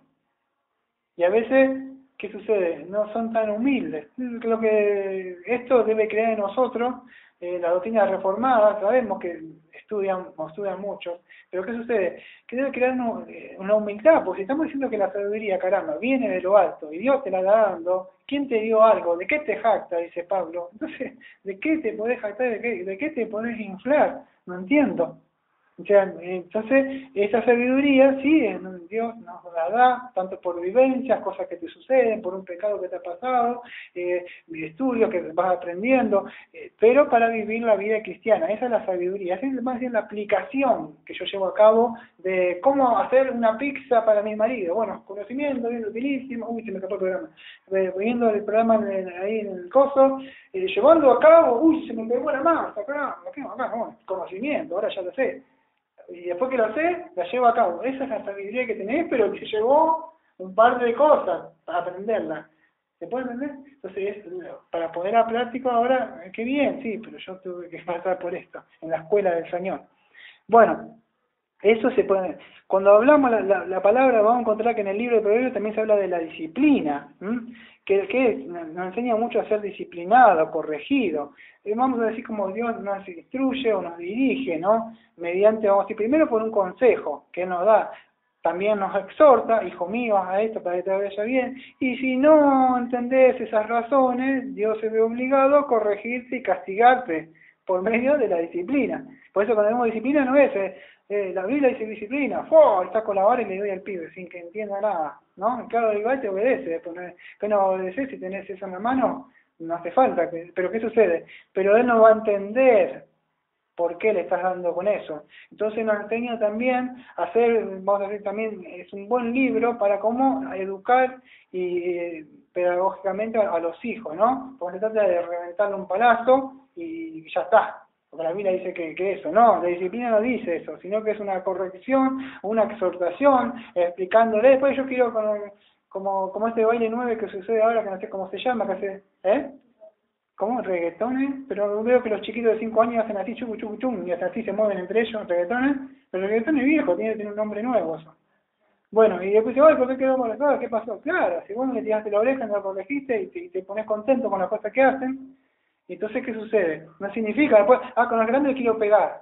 Y a veces, ¿qué sucede? No son tan humildes. Lo que esto debe crear en nosotros, eh, la doctrina reformada, sabemos que estudian, o estudian mucho, pero ¿qué sucede? Que debe crear una, una humildad, porque si estamos diciendo que la sabiduría, caramba, viene de lo alto, y Dios te la está dando, ¿quién te dio algo? ¿De qué te jacta? Dice Pablo. Entonces, ¿de qué te podés jactar? ¿De qué, de qué te podés inflar? No entiendo. O sea, entonces, esa sabiduría, sí, Dios nos la da, tanto por vivencias, cosas que te suceden, por un pecado que te ha pasado, eh, estudios que vas aprendiendo, eh, pero para vivir la vida cristiana. Esa es la sabiduría, esa es más bien la aplicación que yo llevo a cabo de cómo hacer una pizza para mi marido. Bueno, conocimiento, bien utilísimo, uy, se me escapó el programa, eh, viendo el programa en, ahí en el coso, eh, llevando a cabo, uy, se me pegó la masa, acá, acá, acá, bueno, conocimiento, ahora ya lo sé. Y después que lo sé, la llevo a cabo. Esa es la sabiduría que tenés, pero que llevó un par de cosas para aprenderla. ¿Se puede entender? Entonces, es, para poder a práctico ahora, qué bien, sí, pero yo tuve que pasar por esto, en la escuela del Señor. Bueno, eso se puede... Cuando hablamos la, la, la palabra, vamos a encontrar que en el libro de Proverbios también se habla de la disciplina, ¿m? que, que nos enseña mucho a ser disciplinado, corregido. Eh, vamos a decir como Dios nos instruye o nos dirige, ¿no? Mediante, vamos a decir, primero por un consejo que nos da, también nos exhorta, hijo mío, a esto para que te vaya bien, y si no entendés esas razones, Dios se ve obligado a corregirte y castigarte por medio de la disciplina. Por eso cuando vemos disciplina no es, eh, eh, la Biblia dice disciplina, ¡oh! Está con la vara y le doy al pibe sin que entienda nada, ¿no? Claro, igual te obedece, después no, que no obedeces si tenés eso en la mano, no hace falta, que, pero ¿qué sucede? Pero él no va a entender por qué le estás dando con eso. Entonces nos enseña también a hacer, vamos a decir también, es un buen libro para cómo educar y eh, pedagógicamente a, a los hijos, ¿no? Porque se trata de reventarle un palazo y ya está. Porque la Biblia dice que, que eso, no, la disciplina no dice eso, sino que es una corrección, una exhortación, explicándole. Después yo quiero como, como, como este baile nueve que sucede ahora, que no sé cómo se llama, que hace, ¿eh? ¿Cómo? ¿Reggaetones? Pero veo que los chiquitos de cinco años hacen así, chucu, chucu, chum, y hasta así se mueven entre ellos, reggaetones. Pero el reggaetón es viejo, tiene, tiene un nombre nuevo eso. Bueno, y después dice, ay, ¿por qué quedó molestado? ¿Qué pasó? Claro, si vos no le tiraste la oreja, no lo corregiste y te, y te pones contento con las cosas que hacen, entonces, ¿qué sucede? No significa después, ah, con los grandes quiero pegar.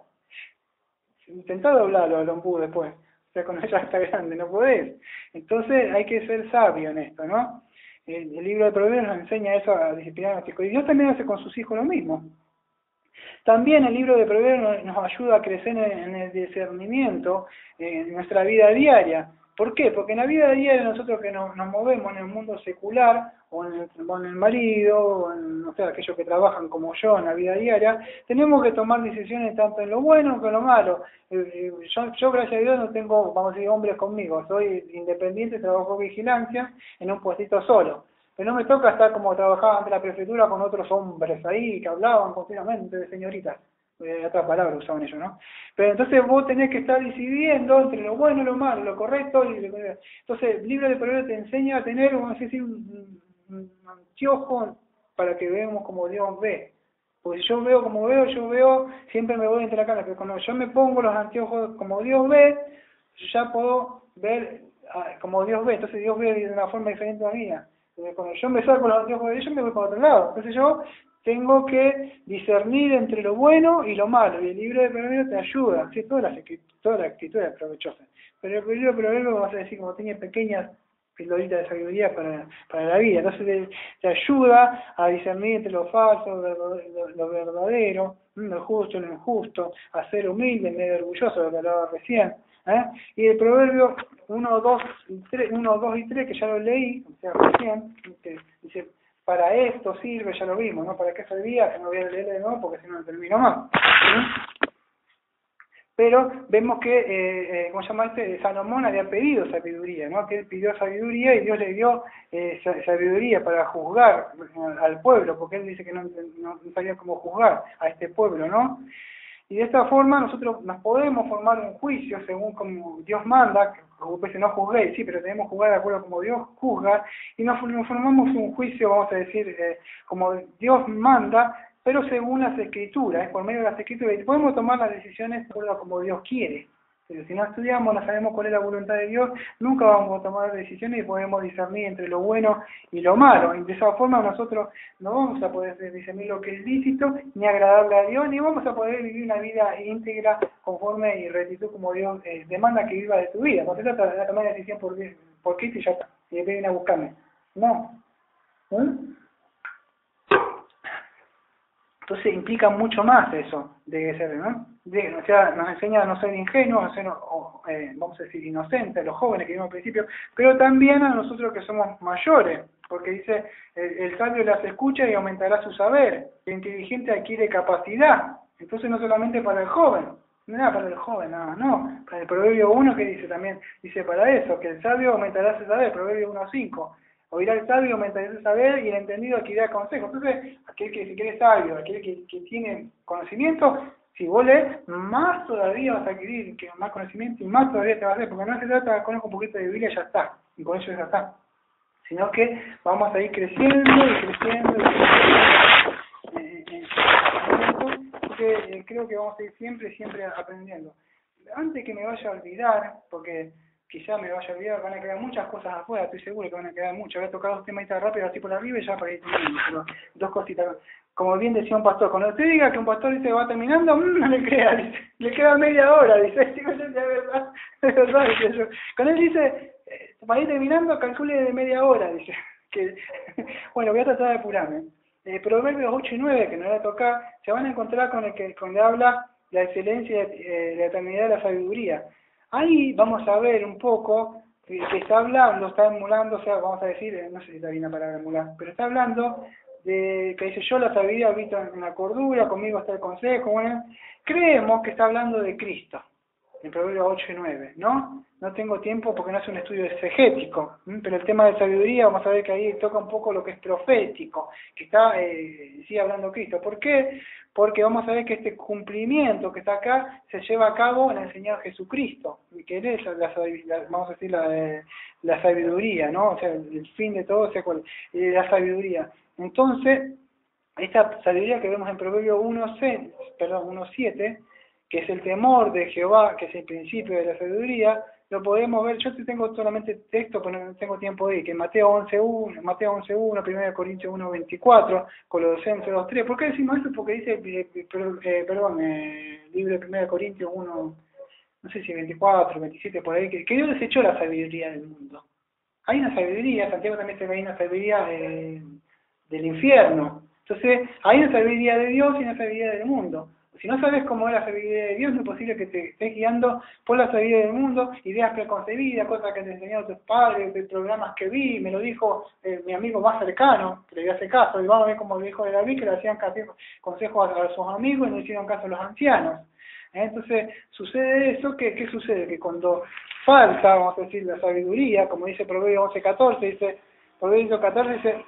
Intentá doblarlo al ombú después. O sea, con ella está grande, no podés. Entonces, hay que ser sabio en esto, ¿no? El, el libro de Proverbios nos enseña eso a disciplinar a los hijos. Y Dios también hace con sus hijos lo mismo. También el libro de Proverbios nos ayuda a crecer en el discernimiento en nuestra vida diaria. ¿Por qué? Porque en la vida diaria nosotros que nos, nos movemos en el mundo secular, o en el, o en el marido, o en, no sé, aquellos que trabajan como yo en la vida diaria, tenemos que tomar decisiones tanto en lo bueno como en lo malo. Eh, yo, yo, gracias a Dios, no tengo, vamos a decir, hombres conmigo. Soy independiente, trabajo vigilancia en un puestito solo. Pero no me toca estar como trabajaba ante la prefectura con otros hombres ahí que hablaban continuamente de señoritas. Eh, otras palabras usaban ellos, ¿no? Pero entonces vos tenés que estar decidiendo entre lo bueno y lo malo, lo correcto y lo... Entonces el libro de Proverbios te enseña a tener, vamos a decir, un, un anteojo para que veamos como Dios ve. Porque si yo veo como veo, yo veo, siempre me voy entre la cara, pero cuando yo me pongo los anteojos como Dios ve, yo ya puedo ver como Dios ve, entonces Dios ve de una forma diferente a la mía. Entonces, cuando yo me salgo los anteojos de ellos, me voy para otro lado. Entonces yo tengo que discernir entre lo bueno y lo malo, y el libro de Proverbios te ayuda, ¿sí? Todas las toda la actitud es provechosa. Pero el libro de Proverbios, vamos a decir, como tiene pequeñas pildoritas de sabiduría para, para la vida, entonces te, te ayuda a discernir entre lo falso, lo, lo, lo verdadero, lo justo, lo injusto, a ser humilde, medio orgulloso, lo que hablaba recién. ¿Eh? Y el proverbio uno, dos y tres, uno, dos y tres, que ya lo leí, o sea, recién, que dice, para esto sirve, ya lo vimos, ¿no? ¿Para qué servía? Que no voy a leer de nuevo porque si no, no termino más. ¿Sí? Pero vemos que, eh, eh, ¿cómo se llama este? Salomón había pedido sabiduría, ¿no? Que él pidió sabiduría y Dios le dio eh, sabiduría para juzgar al pueblo, porque él dice que no, no, no sabía cómo juzgar a este pueblo, ¿no? Y de esta forma nosotros nos podemos formar un juicio según como Dios manda, como pues no juzguéis, sí, pero debemos juzgar de acuerdo como Dios juzga, y nos, nos formamos un juicio, vamos a decir, eh, como Dios manda, pero según las escrituras, ¿eh? Por medio de las escrituras, y podemos tomar las decisiones de acuerdo como Dios quiere. Pero si no estudiamos, no sabemos cuál es la voluntad de Dios, nunca vamos a tomar decisiones y podemos discernir entre lo bueno y lo malo. Y de esa forma nosotros no vamos a poder discernir lo que es lícito, ni agradable a Dios, ni vamos a poder vivir una vida íntegra, conforme y rectitud como Dios eh, demanda que viva de tu vida. No se trata de tomar la decisión por, por Cristo y ya está, y después viene a buscarme. No. ¿Eh? Entonces implica mucho más eso de ser, ¿no? De, o sea, nos enseña a no ser ingenuos, a ser, o, eh, vamos a decir, inocentes, los jóvenes que vimos al principio, pero también a nosotros que somos mayores, porque dice, el, el sabio las escucha y aumentará su saber, el inteligente adquiere capacidad, entonces no solamente para el joven, no era para el joven, nada, no, para el Proverbio uno que dice también, dice para eso, que el sabio aumentará su saber, Proverbio uno cinco. Oirá el sabio, aumentará el saber, y el entendido adquirirá consejo. Entonces, aquel que se cree sabio, aquel que, que tiene conocimiento, si vos lees, más todavía vas a adquirir que más conocimiento y más todavía te vas a hacer, porque no se trata de conozco un poquito de Biblia y ya está, y con eso ya está. Sino que vamos a ir creciendo y creciendo y creciendo. Eh, eh, porque eh, creo que vamos a ir siempre, siempre aprendiendo. Antes que me vaya a olvidar, porque quizá me vaya a olvidar, van a quedar muchas cosas afuera, estoy seguro que van a quedar muchas. Voy a tocar dos temaditas rápidos así por arriba y ya para ir terminando. Dos cositas. Como bien decía un pastor, cuando usted diga que un pastor dice que va terminando, mmm, no le crea, dice, le queda media hora, dice, digo yo, de verdad, de verdad, dice yo. Cuando él dice, eh, para ir terminando, calcule de media hora, dice. Que, bueno, voy a tratar de apurarme. Eh, Proverbios ocho y nueve, que no voy a tocar, se van a encontrar con el que con el habla la excelencia y eh, la eternidad de la sabiduría. Ahí vamos a ver un poco que, que está hablando, está emulando, o sea, vamos a decir, no sé si está bien la palabra emular, pero está hablando de que dice yo la sabiduría habito en la cordura, conmigo está el consejo. Bueno, creemos que está hablando de Cristo, en Proverbios ocho y nueve, ¿no? No tengo tiempo porque no es un estudio exegético, ¿m? Pero el tema de sabiduría, vamos a ver que ahí toca un poco lo que es profético, que está, eh, sigue hablando Cristo. ¿Por qué? Porque vamos a ver que este cumplimiento que está acá se lleva a cabo en el Señor Jesucristo, que Él es la, la, vamos a decir, la, la sabiduría, ¿no? O sea, el fin de todo, o sea, eh, la sabiduría. Entonces, esta sabiduría que vemos en Proverbios uno siete, que es el temor de Jehová, que es el principio de la sabiduría, lo podemos ver. Yo tengo solamente texto, pero no tengo tiempo de ir, que Mateo once uno, Mateo once uno, primera Corintios uno veinticuatro, Colosenses dos tres. ¿Por qué decimos esto? Porque dice, eh, eh, perdón, eh, libro de primera Corintios uno, no sé si veinticuatro, veintisiete, por ahí, que, que Dios desechó la sabiduría del mundo. Hay una sabiduría, Santiago también se ve, hay una sabiduría eh, del infierno. Entonces, hay una sabiduría de Dios y una sabiduría del mundo. Si no sabes cómo es la sabiduría de Dios, no es posible que te estés guiando por la sabiduría del mundo, ideas preconcebidas, cosas que te enseñaron tus padres, de programas que vi, me lo dijo eh, mi amigo más cercano, que le hace caso, y vamos a ver como le dijo de David, que le hacían consejos a, a sus amigos y no hicieron caso a los ancianos. ¿Eh? Entonces, sucede eso, que ¿qué sucede? Que cuando falta, vamos a decir, la sabiduría, como dice Proverbios once catorce, dice, Proverbios catorce dice,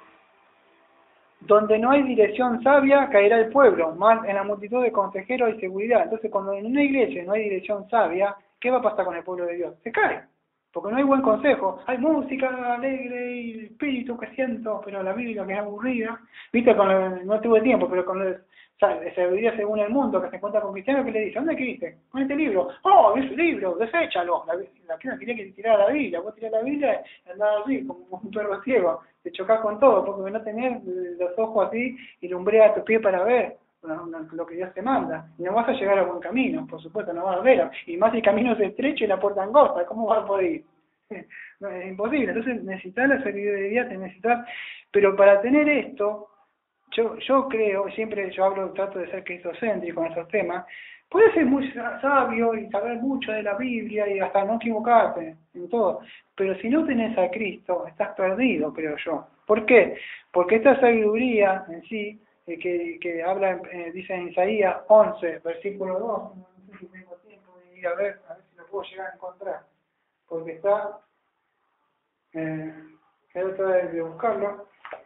donde no hay dirección sabia, caerá el pueblo, más en la multitud de consejeros y seguridad. Entonces, cuando en una iglesia no hay dirección sabia, ¿qué va a pasar con el pueblo de Dios? Se cae. Porque no hay buen consejo. Hay música alegre y espíritu que siento, pero la Biblia que es aburrida. Viste, con el- no tuve tiempo, pero con el, sabiduría según el mundo, que se encuentra con cristianos, que le dice, ¿dónde escribiste? Con este libro. ¡Oh, es un libro! ¡Deséchalo! La, la que no quería que tirara la Biblia. Vos tirás la Biblia y andás así, como un perro ciego. Te chocás con todo, porque no tenés los ojos así y lumbrea tu pie para ver lo que Dios te manda. Y no vas a llegar a buen camino, por supuesto, no vas a ver. Y más si el camino es estrecho y la puerta angosta, ¿cómo vas a poder ir? No, es imposible. Entonces necesitas la sabiduría, te necesitas. Pero para tener esto, yo yo creo, siempre yo hablo, trato de ser cristocéntrico en estos temas, puedes ser muy sabio y saber mucho de la Biblia y hasta no equivocarte en todo, pero si no tenés a Cristo, estás perdido, creo yo. ¿Por qué? Porque esta sabiduría en sí, eh, que, que habla, eh, dice en Isaías once, versículo dos, no sé si tengo tiempo de ir a ver, a ver si lo puedo llegar a encontrar, porque está, eh, quiero tratar de buscarlo,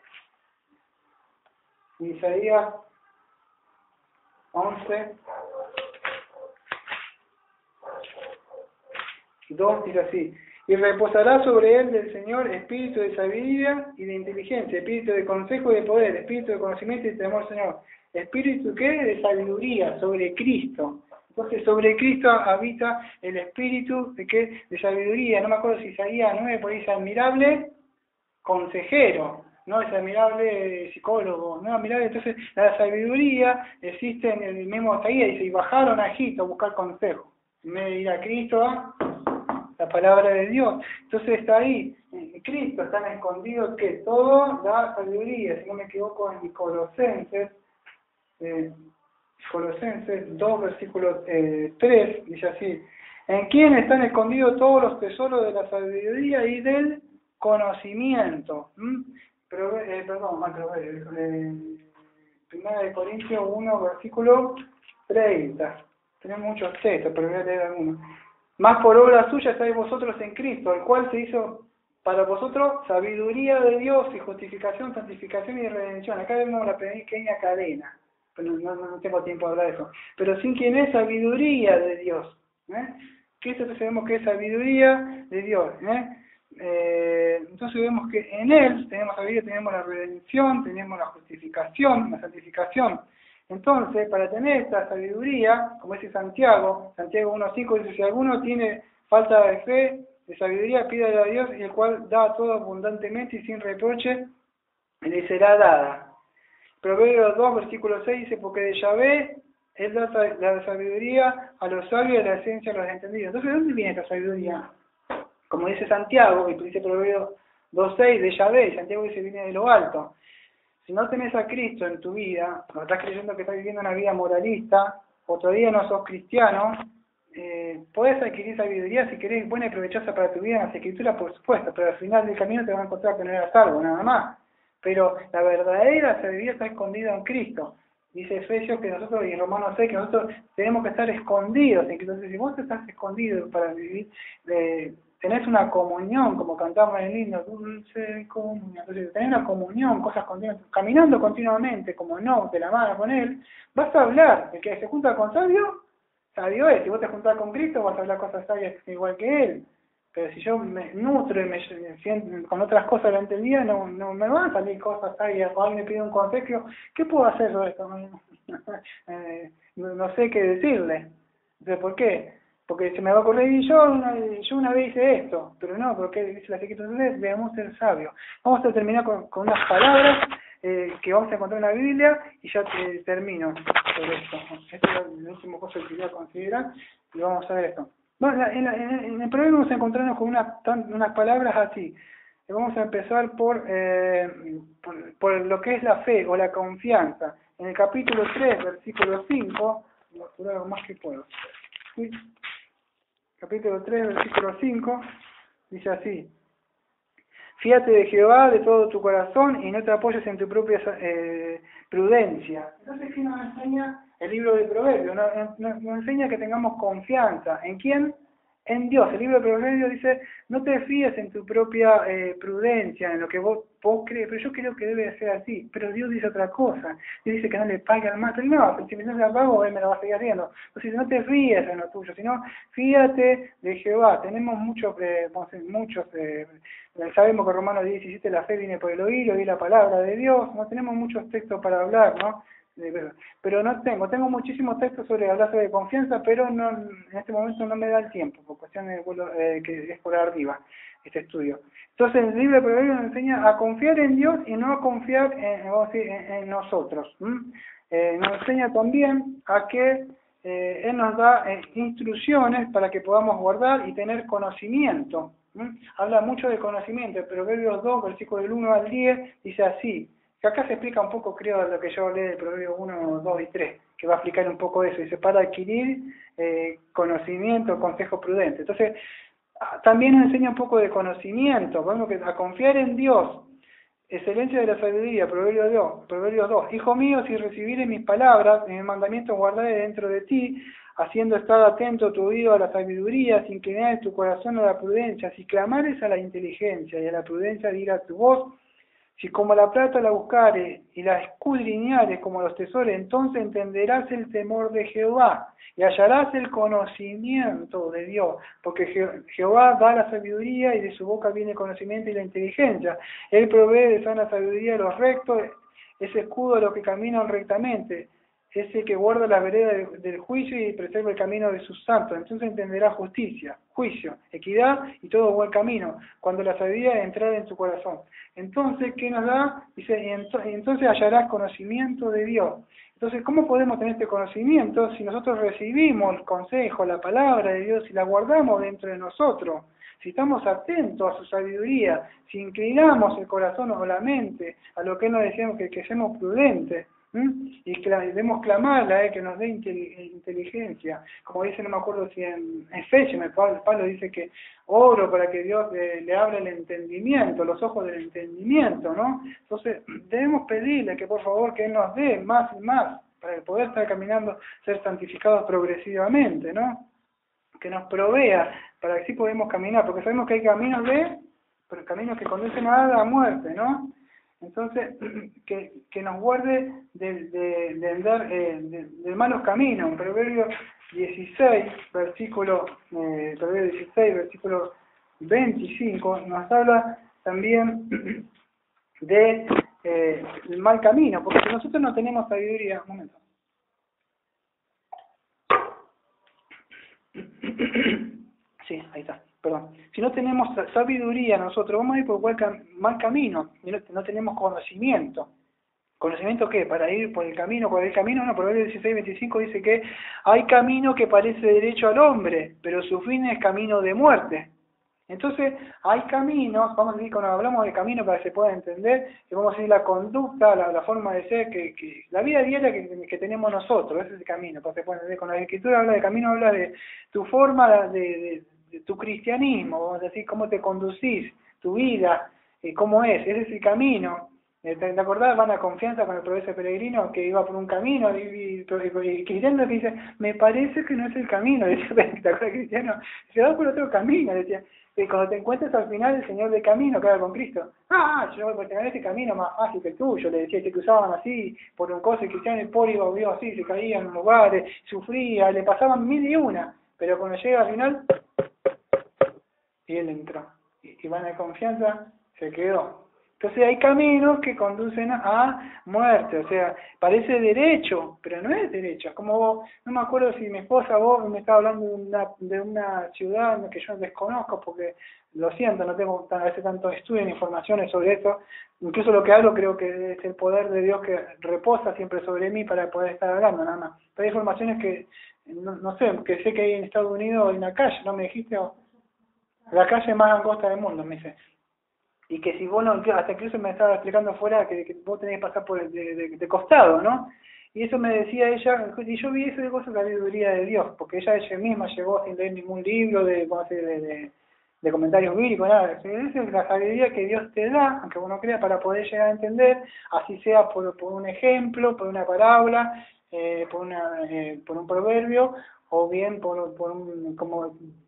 Isaías once, dos dice así, y reposará sobre él del Señor espíritu de sabiduría y de inteligencia, espíritu de consejo y de poder, espíritu de conocimiento y de temor, Señor. Espíritu, ¿qué? De sabiduría, sobre Cristo. Entonces, sobre Cristo habita el espíritu de qué? De sabiduría. No me acuerdo si Isaías nueve, por ahí dice admirable consejero, no es admirable psicólogo, no admirable. Entonces, la sabiduría existe en el mismo Isaías, dice, y bajaron a Egipto a buscar consejo. En vez de ir a Cristo, a la palabra de Dios. Entonces está ahí, en Cristo están escondidos que todo la sabiduría, si no me equivoco, en Colosenses, eh, Colosenses dos, versículo eh, tres, dice así, en quien están escondidos todos los tesoros de la sabiduría y del conocimiento. ¿Mm? Pero, eh, perdón, macro, eh, Primera de Corintios uno, versículo treinta. Tenemos muchos textos, pero voy a leer algunos. Más por obra suya estáis vosotros en Cristo, el cual se hizo para vosotros sabiduría de Dios y justificación, santificación y redención. Acá vemos la pequeña cadena, pero no, no, no tengo tiempo de hablar de eso. Pero sin quien es sabiduría de Dios. ¿eh? Cristo sabemos que es sabiduría de Dios. ¿eh? Eh, entonces vemos que en Él tenemos sabiduría, tenemos la redención, tenemos la justificación, la santificación. Entonces, para tener esta sabiduría, como dice Santiago, Santiago uno cinco dice, si alguno tiene falta de fe, de sabiduría, pídale a Dios, y el cual da todo abundantemente y sin reproche, le será dada. Proverbios dos, versículo seis dice, porque de Yahvé, Él da la sabiduría a los sabios y la ciencia a los entendidos. Entonces, ¿de dónde viene esta sabiduría? Como dice Santiago, y dice Proverbios dos seis, de Yahvé, y Santiago dice, viene de lo alto. Si no tenés a Cristo en tu vida, o estás creyendo que estás viviendo una vida moralista, o todavía no sos cristiano, eh, podés adquirir sabiduría si querés, buena y provechosa para tu vida en las Escrituras, por supuesto, pero al final del camino te vas a encontrar que no eras salvo, nada más. Pero la verdadera sabiduría está escondida en Cristo. Dice Efesios que nosotros, y en Romanos seis, que nosotros tenemos que estar escondidos. Entonces, si vos estás escondido para vivir, eh, tenés una comunión, como cantamos en el himno, dulce comunión. Entonces, tenés una comunión, cosas continuas, caminando continuamente, como no, de la mano con Él, vas a hablar. El que se junta con sabio, sabio es. Si vos te juntás con Cristo, vas a hablar cosas sabias igual que Él. Pero si yo me nutro y me siento con otras cosas durante el día, no, no me van a salir cosas sabias. O alguien me pide un consejo, ¿qué puedo hacer sobre esto? eh, no, no sé qué decirle. Entonces, ¿por qué? Porque se me va a ocurrir, y yo una, yo una vez hice esto, pero no, porque dice la Escritura, entonces debemos ser sabios. Vamos a terminar con, con unas palabras eh, que vamos a encontrar en la Biblia y ya te, termino sobre esto. Este es el último cosa que quería considerar y vamos a ver esto. Bueno, en, la, en, en el programa vamos a encontrarnos con unas, unas palabras así. Vamos a empezar por, eh, por, por lo que es la fe o la confianza. En el capítulo tres, versículo cinco, voy a apurar lo más que puedo. ¿Sí? Capítulo tres, versículo cinco, dice así: fíate de Jehová de todo tu corazón y no te apoyes en tu propia eh, prudencia. Entonces, ¿qué nos enseña el libro de Proverbios? Nos, nos, nos enseña que tengamos confianza. ¿En quién? en Dios. El libro de Proverbios dice, no te fíes en tu propia eh, prudencia, en lo que vos, vos crees, pero yo creo que debe ser así. Pero Dios dice otra cosa. Dios dice que no le pague al mal. Pero no, si no le pago, él me lo va a seguir haciendo. Entonces, no te fíes en lo tuyo, sino fíjate de Jehová. Tenemos muchos, eh, muchos eh, sabemos que Romanos diez diecisiete, la fe viene por el oír, oír la palabra de Dios. No tenemos muchos textos para hablar, ¿no? Pero no tengo, tengo muchísimos textos sobre hablar sobre confianza, pero no, en este momento no me da el tiempo, por cuestiones eh, que es por arriba, este estudio. Entonces el libro de Proverbios nos enseña a confiar en Dios y no a confiar en, vamos a decir, en, en nosotros. Eh, nos enseña también a que eh, Él nos da eh, instrucciones para que podamos guardar y tener conocimiento. ¿Mm? Habla mucho de conocimiento. El Proverbios dos, versículos del uno al diez, dice así. Que acá se explica un poco, creo, lo que yo leí del Proverbio uno, dos y tres, que va a explicar un poco eso. Dice, para adquirir eh, conocimiento, consejo prudente. Entonces, también nos enseña un poco de conocimiento. Vamos a confiar en Dios. Excelencia de la sabiduría, Proverbios dos, Proverbios dos. Hijo mío, si recibires mis palabras, mis mandamientos guardaré dentro de ti, haciendo estar atento tu oído a la sabiduría, si inclinares tu corazón a la prudencia, si clamares a la inteligencia y a la prudencia dirá tu voz, si como la plata la buscares y la escudriñares como los tesoros, entonces entenderás el temor de Jehová y hallarás el conocimiento de Dios, porque Je- Jehová da la sabiduría y de su boca viene el conocimiento y la inteligencia. Él provee de sana sabiduría a los rectos, es escudo a los que caminan rectamente, es el que guarda la vereda de- del juicio y preserva el camino de sus santos. Entonces entenderá justicia, juicio, equidad y todo buen camino, cuando la sabiduría entrara en su corazón. Entonces, ¿qué nos da? Dice, y ento- y entonces hallarás conocimiento de Dios. Entonces, ¿cómo podemos tener este conocimiento si nosotros recibimos el consejo, la palabra de Dios y la guardamos dentro de nosotros? Si estamos atentos a su sabiduría, si inclinamos el corazón o la mente a lo que Él nos decía, que, que seamos prudentes, ¿Mm? y que debemos clamarla a Él que nos dé inteligencia, como dice, no me acuerdo si en Efesios, Pablo, Pablo dice que oro para que Dios le, le abra el entendimiento, los ojos del entendimiento, ¿no? Entonces debemos pedirle que por favor que Él nos dé más y más para poder estar caminando, ser santificados progresivamente, ¿no? Que nos provea para que así podamos caminar, porque sabemos que hay caminos de, pero caminos que conducen a la muerte, ¿no? Entonces, que, que nos guarde de, de, de andar eh, de, de malos caminos. En Proverbios dieciséis, versículo, eh, Proverbios dieciséis, versículo veinticinco, nos habla también de eh, el mal camino, porque si nosotros no tenemos sabiduría, un momento. Sí, ahí está, perdón. Si no tenemos sabiduría nosotros, vamos a ir por cual cam mal camino, y no, no tenemos conocimiento. ¿Conocimiento qué? Para ir por el camino, por el camino, no, Proverbios dieciséis, veinticinco dice que hay camino que parece derecho al hombre, pero su fin es camino de muerte. Entonces, hay caminos, vamos a decir, cuando hablamos de camino para que se pueda entender, que vamos a decir la conducta, la, la forma de ser, que, que la vida diaria que, que tenemos nosotros, ese es el camino, para que se pueda entender. Cuando la Escritura habla de camino, habla de tu forma de, de, de tu cristianismo, vamos a decir, cómo te conducís, tu vida, eh, cómo es, ese es el camino. ¿Te, te acordás, van a confianza con el profesor Peregrino que iba por un camino y, y, y, y Cristiano que dice, me parece que no es el camino, decía, ¿te acuerdas Cristiano? Se va por otro camino, decía, y cuando te encuentres al final el Señor del camino que va con Cristo, ah, yo voy por tener este camino más fácil que el tuyo, le decía, que cruzaban así, por un coso, y Cristiano el pobre iba vio así, se caía en lugares, sufría, le pasaban mil y una, pero cuando llega al final, y él entró, y, y van a confianza, se quedó. Entonces hay caminos que conducen a muerte, o sea, parece derecho, pero no es derecho. Es como vos, no me acuerdo si mi esposa vos me estaba hablando de una, de una ciudad que yo desconozco, porque lo siento, no tengo a veces tanto estudio ni informaciones sobre eso. Incluso lo que hablo creo que es el poder de Dios que reposa siempre sobre mí para poder estar hablando, nada más. Pero hay informaciones que, no, no sé, que sé que hay en Estados Unidos, hay una calle, ¿no me dijiste? La calle más angosta del mundo, me dice. Y que si vos no, hasta incluso me estaba explicando afuera que, que vos tenés que pasar por el de, de, de costado, ¿no? Y eso me decía ella, y yo vi eso de cosas de la sabiduría de Dios, porque ella ella misma llegó sin leer ningún libro de, de, de, de comentarios bíblicos, nada. Esa es la sabiduría que Dios te da, aunque uno crea, para poder llegar a entender, así sea por, por un ejemplo, por una parábola, eh, por, una, eh, por un proverbio, o bien por, por un, como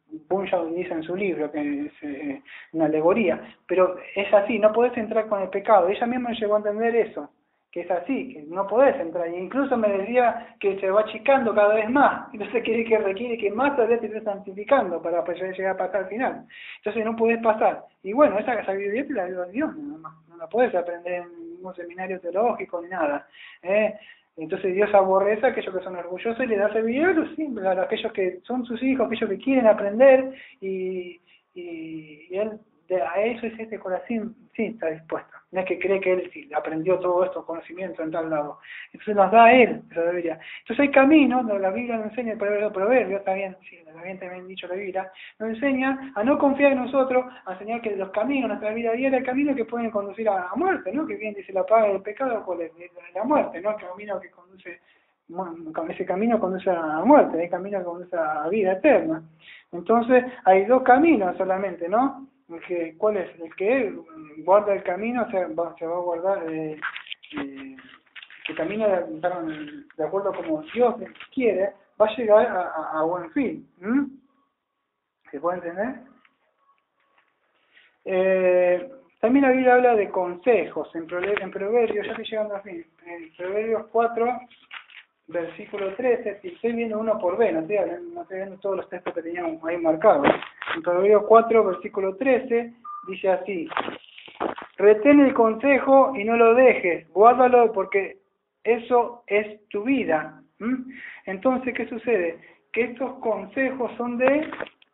Bunyan dice en su libro, que es eh, una alegoría, pero es así, no podés entrar con el pecado. Ella misma llegó a entender eso, que es así, que no podés entrar. E incluso me decía que se va achicando cada vez más, entonces quiere que requiere que más todavía te estés santificando para poder llegar a pasar al final. Entonces no podés pasar. Y bueno, esa sabiduría te la dio Dios, nada más. No la podés aprender en ningún seminario teológico ni nada. ¿eh? Entonces Dios aborrece a aquellos que son orgullosos y le da sabiduría a los simples, a aquellos que son sus hijos, aquellos que quieren aprender, y, y, y Él de, a eso es este corazón, sí está dispuesto. No es que cree que Él sí, aprendió todo esto, conocimiento en tal lado. Entonces nos da a Él esa sabiduría. Entonces hay caminos, la Biblia nos enseña, el proverbio también, sí, también también dicho la Biblia, nos enseña a no confiar en nosotros, a enseñar que los caminos, nuestra vida diaria, el camino que pueden conducir a, a muerte, ¿no? Que bien dice la paga del pecado por la muerte, ¿no? El camino que conduce, con ese camino conduce a muerte, hay camino que conduce a vida eterna. Entonces hay dos caminos solamente, ¿no? El que, ¿cuál es? El que guarda el camino se va, se va a guardar, eh, eh, que camina de, perdón, de acuerdo como Dios quiere, va a llegar a, a, a buen fin. ¿Mm? ¿Se puede entender? Eh, también la Biblia habla de consejos en, en Proverbios, ya estoy llegando a fin, en Proverbios cuatro, versículo trece, si estoy viendo uno por vez, no estoy, no estoy viendo todos los textos que teníamos ahí marcados. En Proverbios cuatro, versículo trece, dice así: retén el consejo y no lo dejes, guárdalo porque eso es tu vida. ¿Mm? Entonces, ¿qué sucede? Que estos consejos son de,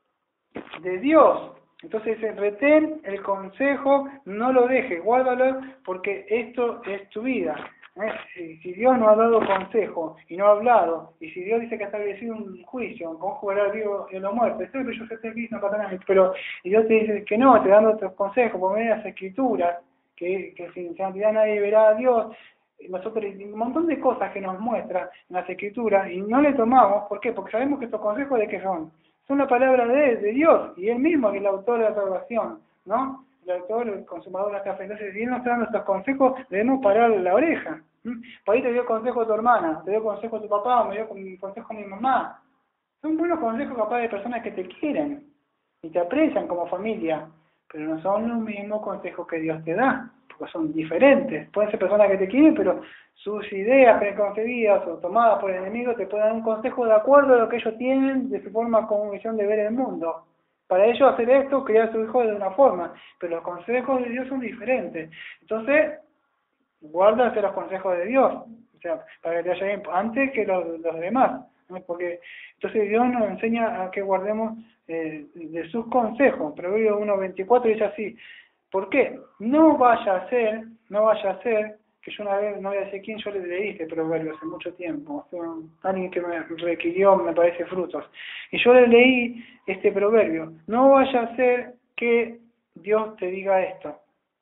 de Dios. Entonces dice, retén el consejo, no lo dejes, guárdalo porque esto es tu vida. ¿Eh? Si Dios no ha dado consejo y no ha hablado, y si Dios dice que ha establecido un juicio, con jugará vivo y lo muerto, esto es que yo sé que no pasa nada, pero y Dios te dice que no, te dan otros consejos por medio de las escrituras, que, que sin santidad nadie verá a Dios, nosotros un montón de cosas que nos muestra en las escrituras y no le tomamos. ¿Por qué? Porque sabemos que estos consejos de qué son, son la palabra de, de Dios, y Él mismo es el autor de la salvación, ¿no? El autor, el consumador de nuestra fe. Entonces, si Él nos está dando estos consejos, debemos parar la oreja. ¿Mm? Por ahí te dio consejo tu hermana, te dio consejo tu papá, me dio consejo mi mamá. Son buenos consejos capaz de personas que te quieren y te aprecian como familia, pero no son los mismos consejos que Dios te da, porque son diferentes. Pueden ser personas que te quieren, pero sus ideas preconcebidas o tomadas por el enemigo te pueden dar un consejo de acuerdo a lo que ellos tienen, de su forma como visión de ver el mundo. Para ellos hacer esto, criar a su hijo de una forma, pero los consejos de Dios son diferentes. Entonces, guárdate los consejos de Dios, o sea, para que te vaya bien antes que los, los demás, ¿no? Porque entonces Dios nos enseña a que guardemos eh, de sus consejos. Proverbios uno veinticuatro dice así: ¿por qué? No vaya a ser, no vaya a ser, que yo una vez, no voy a decir quién, yo le leí este proverbio hace mucho tiempo, fue alguien que me requirió, me parece, frutos, y yo le leí este proverbio: no vaya a ser que Dios te diga esto: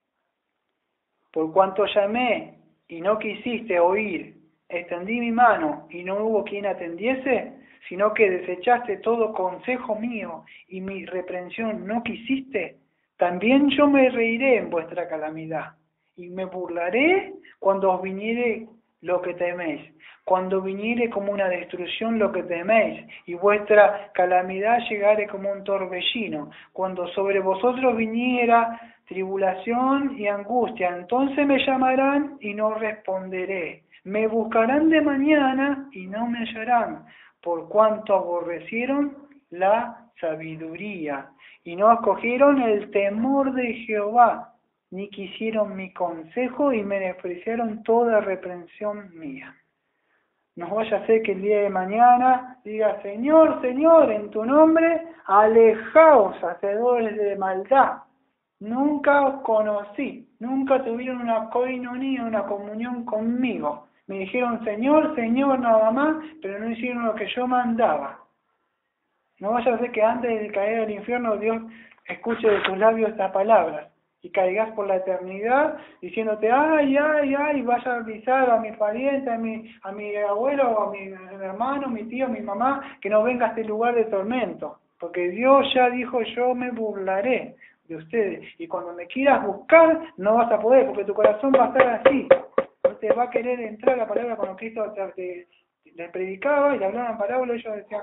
por cuanto llamé y no quisiste oír, extendí mi mano y no hubo quien atendiese, sino que desechaste todo consejo mío y mi reprensión no quisiste, también yo me reiré en vuestra calamidad y me burlaré cuando os viniere lo que teméis, cuando viniere como una destrucción lo que teméis, y vuestra calamidad llegare como un torbellino, cuando sobre vosotros viniera tribulación y angustia, entonces me llamarán y no responderé, me buscarán de mañana y no me hallarán, por cuanto aborrecieron la sabiduría y no acogieron el temor de Jehová, ni quisieron mi consejo y menospreciaron toda reprensión mía. No vaya a ser que el día de mañana diga: Señor, Señor, en tu nombre, alejaos, hacedores de maldad. Nunca os conocí, nunca tuvieron una coinonía, una comunión conmigo. Me dijeron Señor, Señor nada más, pero no hicieron lo que yo mandaba. No vaya a ser que antes de caer al infierno Dios escuche de tus labios estas palabras y caigas por la eternidad diciéndote: ay, ay, ay, vaya a avisar a mi pariente, a mi, a mi abuelo, a mi hermano, mi tío, mi mamá, que no venga a este lugar de tormento, porque Dios ya dijo: yo me burlaré de ustedes, y cuando me quieras buscar no vas a poder, porque tu corazón va a estar así, no te va a querer entrar la palabra. Cuando Cristo te, te, les predicaba y le hablaban parábolas, ellos decían: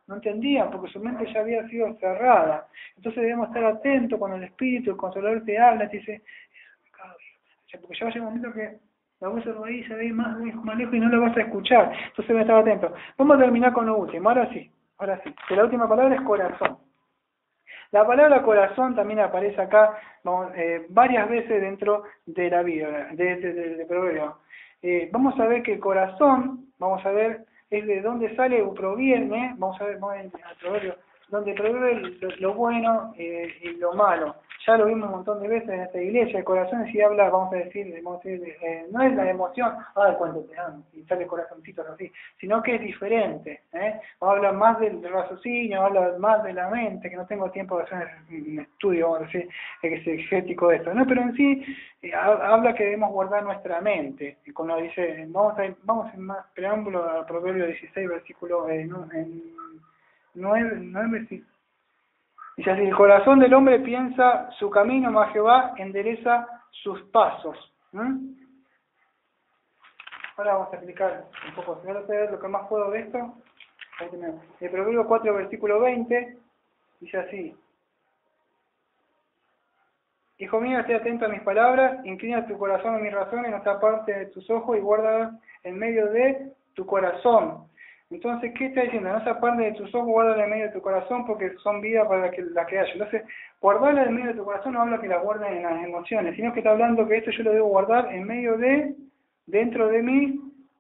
no entendían, porque su mente ya había sido cerrada. Entonces debemos estar atentos cuando el Espíritu, el Consolador te habla, te dice, porque ya va a llegar un momento que la voz se va ahí, se va a ir más lejos, más lejos y no lo vas a escuchar. Entonces debemos estar atentos. Vamos a terminar con lo último, ahora sí, ahora sí. Que la última palabra es corazón. La palabra corazón también aparece acá vamos, eh, varias veces dentro de la Biblia, de, de, de, de Proverbio. Eh, vamos a ver que el corazón, vamos a ver, es de dónde sale o proviene, vamos a ver, vamos a ver al Proverbio, donde proviene lo, lo bueno eh, y lo malo. Ya lo vimos un montón de veces en esta iglesia, el corazón si habla, vamos a decir, vamos a decir eh, no es la emoción, ay, cuando te dan, y sale corazoncitos así, sino que es diferente, ¿eh? Habla más del, del raciocinio, habla más de la mente, que no tengo tiempo de hacer un estudio, vamos a decir, exegético de esto, ¿no? Pero en sí, eh, habla que debemos guardar nuestra mente, y cuando dice, vamos a vamos en más preámbulo al Proverbio dieciséis, versículo eh, no, en nueve, nueve, sí. Dice así, el corazón del hombre piensa su camino, mas Jehová endereza sus pasos. ¿Mm? Ahora vamos a explicar un poco, si no lo sé lo que más puedo de esto. El Proverbio cuatro, versículo veinte, dice así. Hijo mío, esté atento a mis palabras, inclina tu corazón a mis razones, no te apartes de tus ojos y guarda en medio de tu corazón. Entonces, ¿qué está diciendo? No se aparte de tus ojos, guárdala en medio de tu corazón, porque son vida para la que, la que haya. Entonces, guardarla en medio de tu corazón no habla que la guarden en las emociones, sino que está hablando que esto yo lo debo guardar en medio de, dentro de mi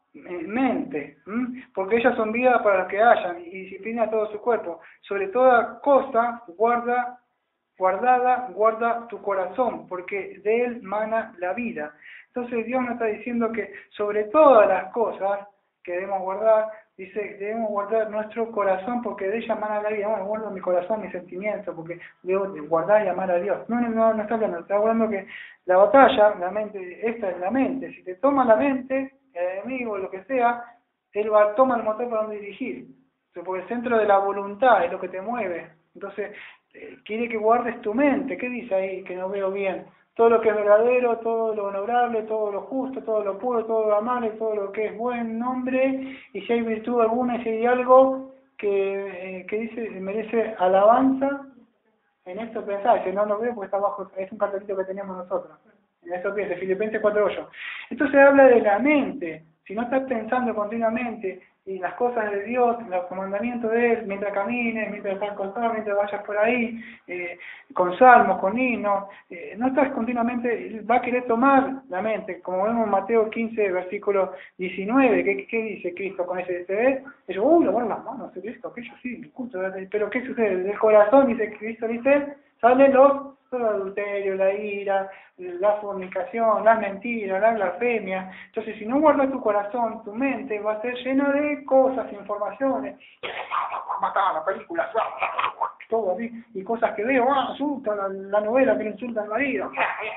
mente, ¿m? Porque ellas son vida para las que hayan, y disciplina todo su cuerpo. Sobre toda cosa, guarda, guardada, guarda tu corazón, porque de él mana la vida. Entonces, Dios nos está diciendo que sobre todas las cosas que debemos guardar, dice, debemos guardar nuestro corazón porque de ella emana la vida. Bueno, guardo mi corazón, mis sentimientos, porque debo guardar y amar a Dios. No, no, no, no está hablando, está hablando que la batalla, la mente, esta es la mente. Si te toma la mente, el enemigo, lo que sea, él va a tomar el motor para donde dirigir. Porque el centro de la voluntad es lo que te mueve. Entonces, eh, quiere que guardes tu mente. ¿Qué dice ahí que no veo bien? Todo lo que es verdadero, todo lo honorable, todo lo justo, todo lo puro, todo lo amable, todo lo que es buen nombre, y si hay virtud alguna, y si hay algo que, eh, que dice, merece alabanza, en esto pensá, si no lo veo porque está abajo, es un cartelito que teníamos nosotros, en eso piensa, Filipenses cuatro ocho. Entonces habla de la mente, si no estás pensando continuamente y las cosas de Dios, los mandamientos de Él, mientras camines, mientras estás acostado, mientras vayas por ahí, eh, con salmos, con himnos, eh, no estás continuamente, va a querer tomar la mente, como vemos en Mateo quince, versículo diecinueve, ¿qué, qué dice Cristo con ese D C D? Ellos, uy, lo ponen las manos, esto, aquello, sí, el culto, pero ¿qué sucede? Del corazón, dice Cristo, dice, salen los todo el adulterio, la ira, la fornicación, la mentira, la blasfemia. Entonces, si no guardas tu corazón, tu mente va a ser llena de cosas, informaciones, matar la película, todo así, y cosas que veo, ah, insulta la, la novela que le insulta al marido,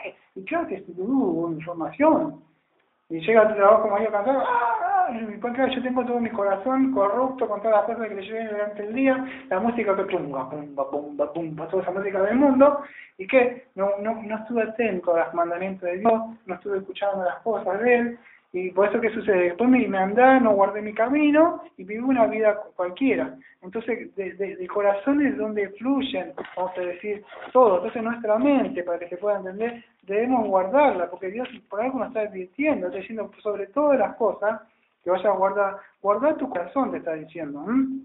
y claro que es tu información. Y llega a tu trabajo medio cansado, ¡ah! Porque yo tengo todo mi corazón corrupto con todas las cosas que le llevé durante el día, la música que pumba, pumba, pumba, pumba, toda esa música del mundo, y que no, no, no estuve atento a los mandamientos de Dios, no estuve escuchando las cosas de Él, y por eso, ¿qué sucede? Después me, me andé, no guardé mi camino, y viví una vida cualquiera. Entonces, de, de, del corazón es donde fluyen, vamos a decir, todo. Entonces, nuestra mente, para que se pueda entender, debemos guardarla, porque Dios por algo nos está advirtiendo, está diciendo sobre todas las cosas, que vaya a guardar, guardar tu corazón, te está diciendo. ¿Mm?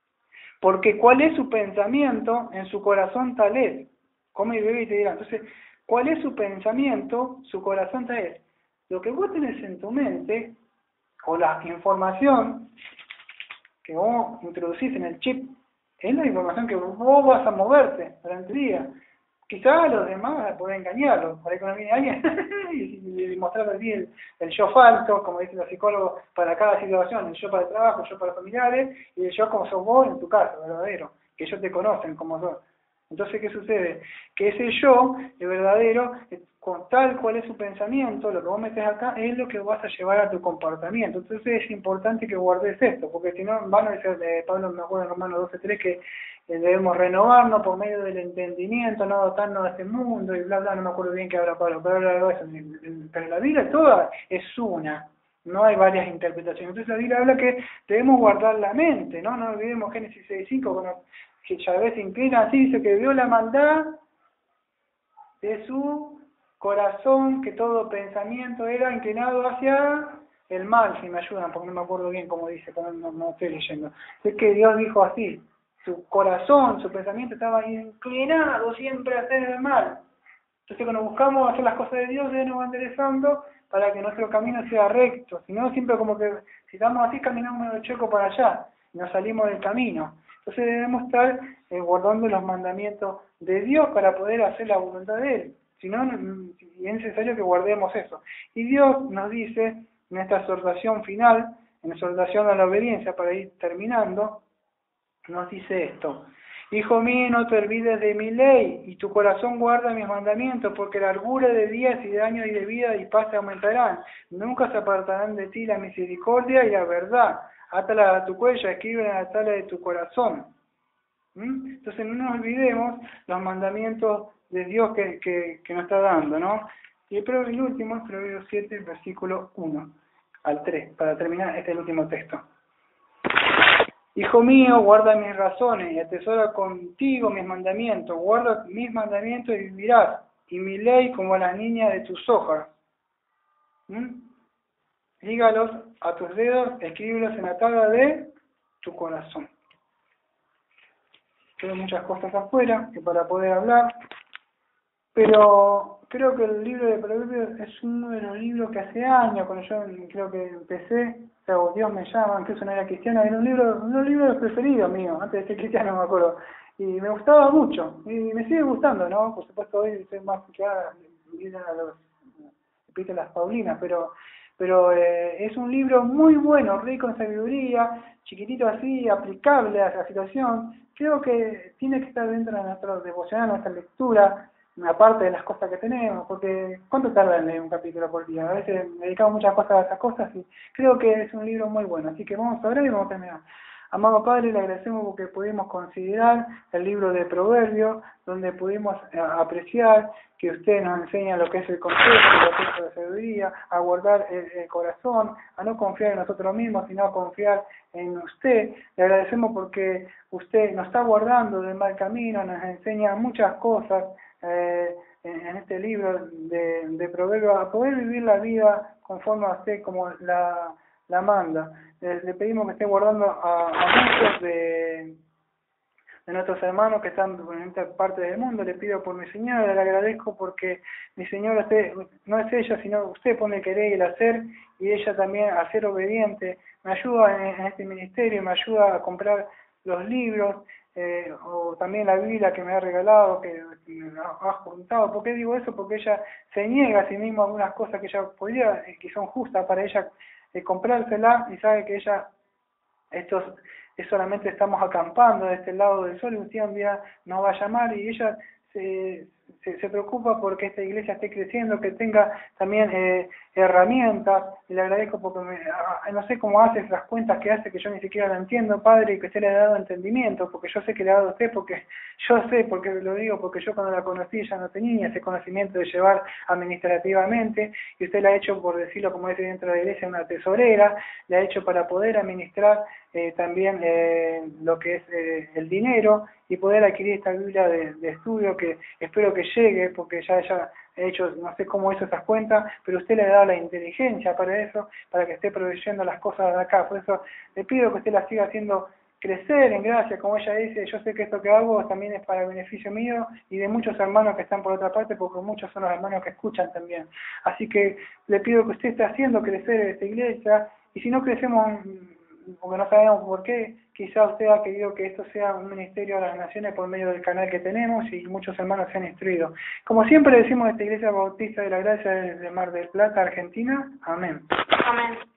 Porque cuál es su pensamiento, en su corazón tal es. Come y bebe y te dirá. Entonces, ¿cuál es su pensamiento, su corazón tal es? Lo que vos tenés en tu mente, o la información que vos introducís en el chip, es la información que vos vas a moverte durante el día. Quizás a los demás podés engañarlos, por ahí cuando viene alguien y, y mostrarle así el, el yo falso, como dicen los psicólogos, para cada situación, el yo para el trabajo, el yo para los familiares, y el yo como sos vos en tu casa, verdadero, que ellos te conocen como sos. Entonces, ¿qué sucede? Que ese yo, el verdadero, con tal cual es su pensamiento, lo que vos metes acá, es lo que vas a llevar a tu comportamiento. Entonces es importante que guardes esto, porque si no, van a decir, eh, Pablo me acuerdo en Romanos doce tres, que eh, debemos renovarnos por medio del entendimiento, no dotarnos de este mundo, y bla, bla, no me acuerdo bien qué habla Pablo, pero habla de eso. Pero la vida toda es una. no hay varias interpretaciones. Entonces la Biblia habla que debemos guardar la mente, ¿no? No olvidemos Génesis seis cinco, cuando que Yahvé se inclina así, dice que vio la maldad de su corazón, que todo pensamiento era inclinado hacia el mal, si me ayudan, porque no me acuerdo bien cómo dice, no, no, no estoy leyendo. Es que Dios dijo así, su corazón, su pensamiento estaba inclinado siempre a hacer el mal. Entonces cuando buscamos hacer las cosas de Dios, Dios nos va enderezando para que nuestro camino sea recto. Si no, siempre como que si estamos así, caminamos medio checo para allá y nos salimos del camino. Entonces debemos estar eh, guardando los mandamientos de Dios para poder hacer la voluntad de Él. Si no, es necesario que guardemos eso. Y Dios nos dice, en esta exhortación final, en la exhortación a la obediencia, para ir terminando, nos dice esto: Hijo mío, no te olvides de mi ley, y tu corazón guarda mis mandamientos, porque la largura de días y de años y de vida y paz te aumentarán. Nunca se apartarán de ti la misericordia y la verdad. Átala a tu cuello, escríbela en la tabla de tu corazón. ¿Mm? Entonces no nos olvidemos los mandamientos de Dios que, que, que nos está dando, ¿no? Y el, el último es Proverbios siete, versículo uno al tres, para terminar este último texto. Hijo mío, guarda mis razones y atesora contigo mis mandamientos. Guarda mis mandamientos y vivirás, y mi ley como las niñas de tus ojos. ¿Mm? Lígalos a tus dedos, escríbelos en la tabla de tu corazón. Tengo muchas cosas afuera que para poder hablar, pero creo que el libro de Proverbios es uno de los libros que hace años, cuando yo creo que empecé, o sea, Dios me llama, incluso no era cristiano, era un libro, uno de los libros preferidos míos, antes de ser cristiano me acuerdo, y me gustaba mucho, y me sigue gustando, ¿no? Por supuesto hoy estoy más que a los epístolas paulinas, pero pero eh, es un libro muy bueno, rico en sabiduría, chiquitito así, aplicable a la situación. Creo que tiene que estar dentro de nuestra devocional, nuestra lectura, aparte de las cosas que tenemos, porque ¿cuánto tarda en leer un capítulo por día? A veces dedicamos muchas cosas a esas cosas y creo que es un libro muy bueno, así que vamos a orar y vamos a terminar. Amado Padre, le agradecemos porque pudimos considerar el libro de Proverbios, donde pudimos eh, apreciar que usted nos enseña lo que es el consejo, lo que es la sabiduría, a guardar el, el corazón, a no confiar en nosotros mismos, sino a confiar en usted. Le agradecemos porque usted nos está guardando del mal camino, nos enseña muchas cosas eh, en, en este libro de, de Proverbios, a poder vivir la vida conforme a usted como la... la manda. Le, le pedimos que esté guardando a, a muchos de, de nuestros hermanos que están en esta parte del mundo. Le pido por mi señora, le agradezco porque mi señora usted, no es ella, sino usted pone el querer y el hacer, y ella también a ser obediente. Me ayuda en, en este ministerio, me ayuda a comprar los libros, eh, o también la Biblia que me ha regalado, que, que me ha, ha juntado. ¿Por qué digo eso? Porque ella se niega a sí misma algunas cosas que ella podría, que son justas para ella, de comprársela, y sabe que ella, estos, es solamente estamos acampando de este lado del sol, y un día, un día nos va a llamar, y ella se, se, se preocupa porque esta iglesia esté creciendo, que tenga también eh, herramientas, y le agradezco porque me, a, no sé cómo hace esas cuentas que hace, que yo ni siquiera la entiendo, Padre, y que usted le ha dado entendimiento, porque yo sé que le ha dado a usted, porque yo sé, porque lo digo, porque yo cuando la conocí ya no tenía ese conocimiento de llevar administrativamente, y usted la ha hecho, por decirlo como dice dentro de la iglesia, una tesorera, le ha hecho para poder administrar eh, también eh, lo que es eh, el dinero, y poder adquirir esta Biblia de, de estudio, que espero que llegue, porque ya ella ha hecho, no sé cómo hizo esas cuentas, pero usted le ha dado la inteligencia para eso, para que esté proveyendo las cosas de acá. Por eso le pido que usted la siga haciendo crecer en gracia, como ella dice. Yo sé que esto que hago también es para beneficio mío y de muchos hermanos que están por otra parte, porque muchos son los hermanos que escuchan también. Así que le pido que usted esté haciendo crecer esta iglesia, y si no crecemos, porque no sabemos por qué, quizá usted ha querido que esto sea un ministerio a las naciones por medio del canal que tenemos, y muchos hermanos se han instruido. Como siempre decimos, esta Iglesia Bautista de la Gracia de Mar del Plata, Argentina. Amén. Amén.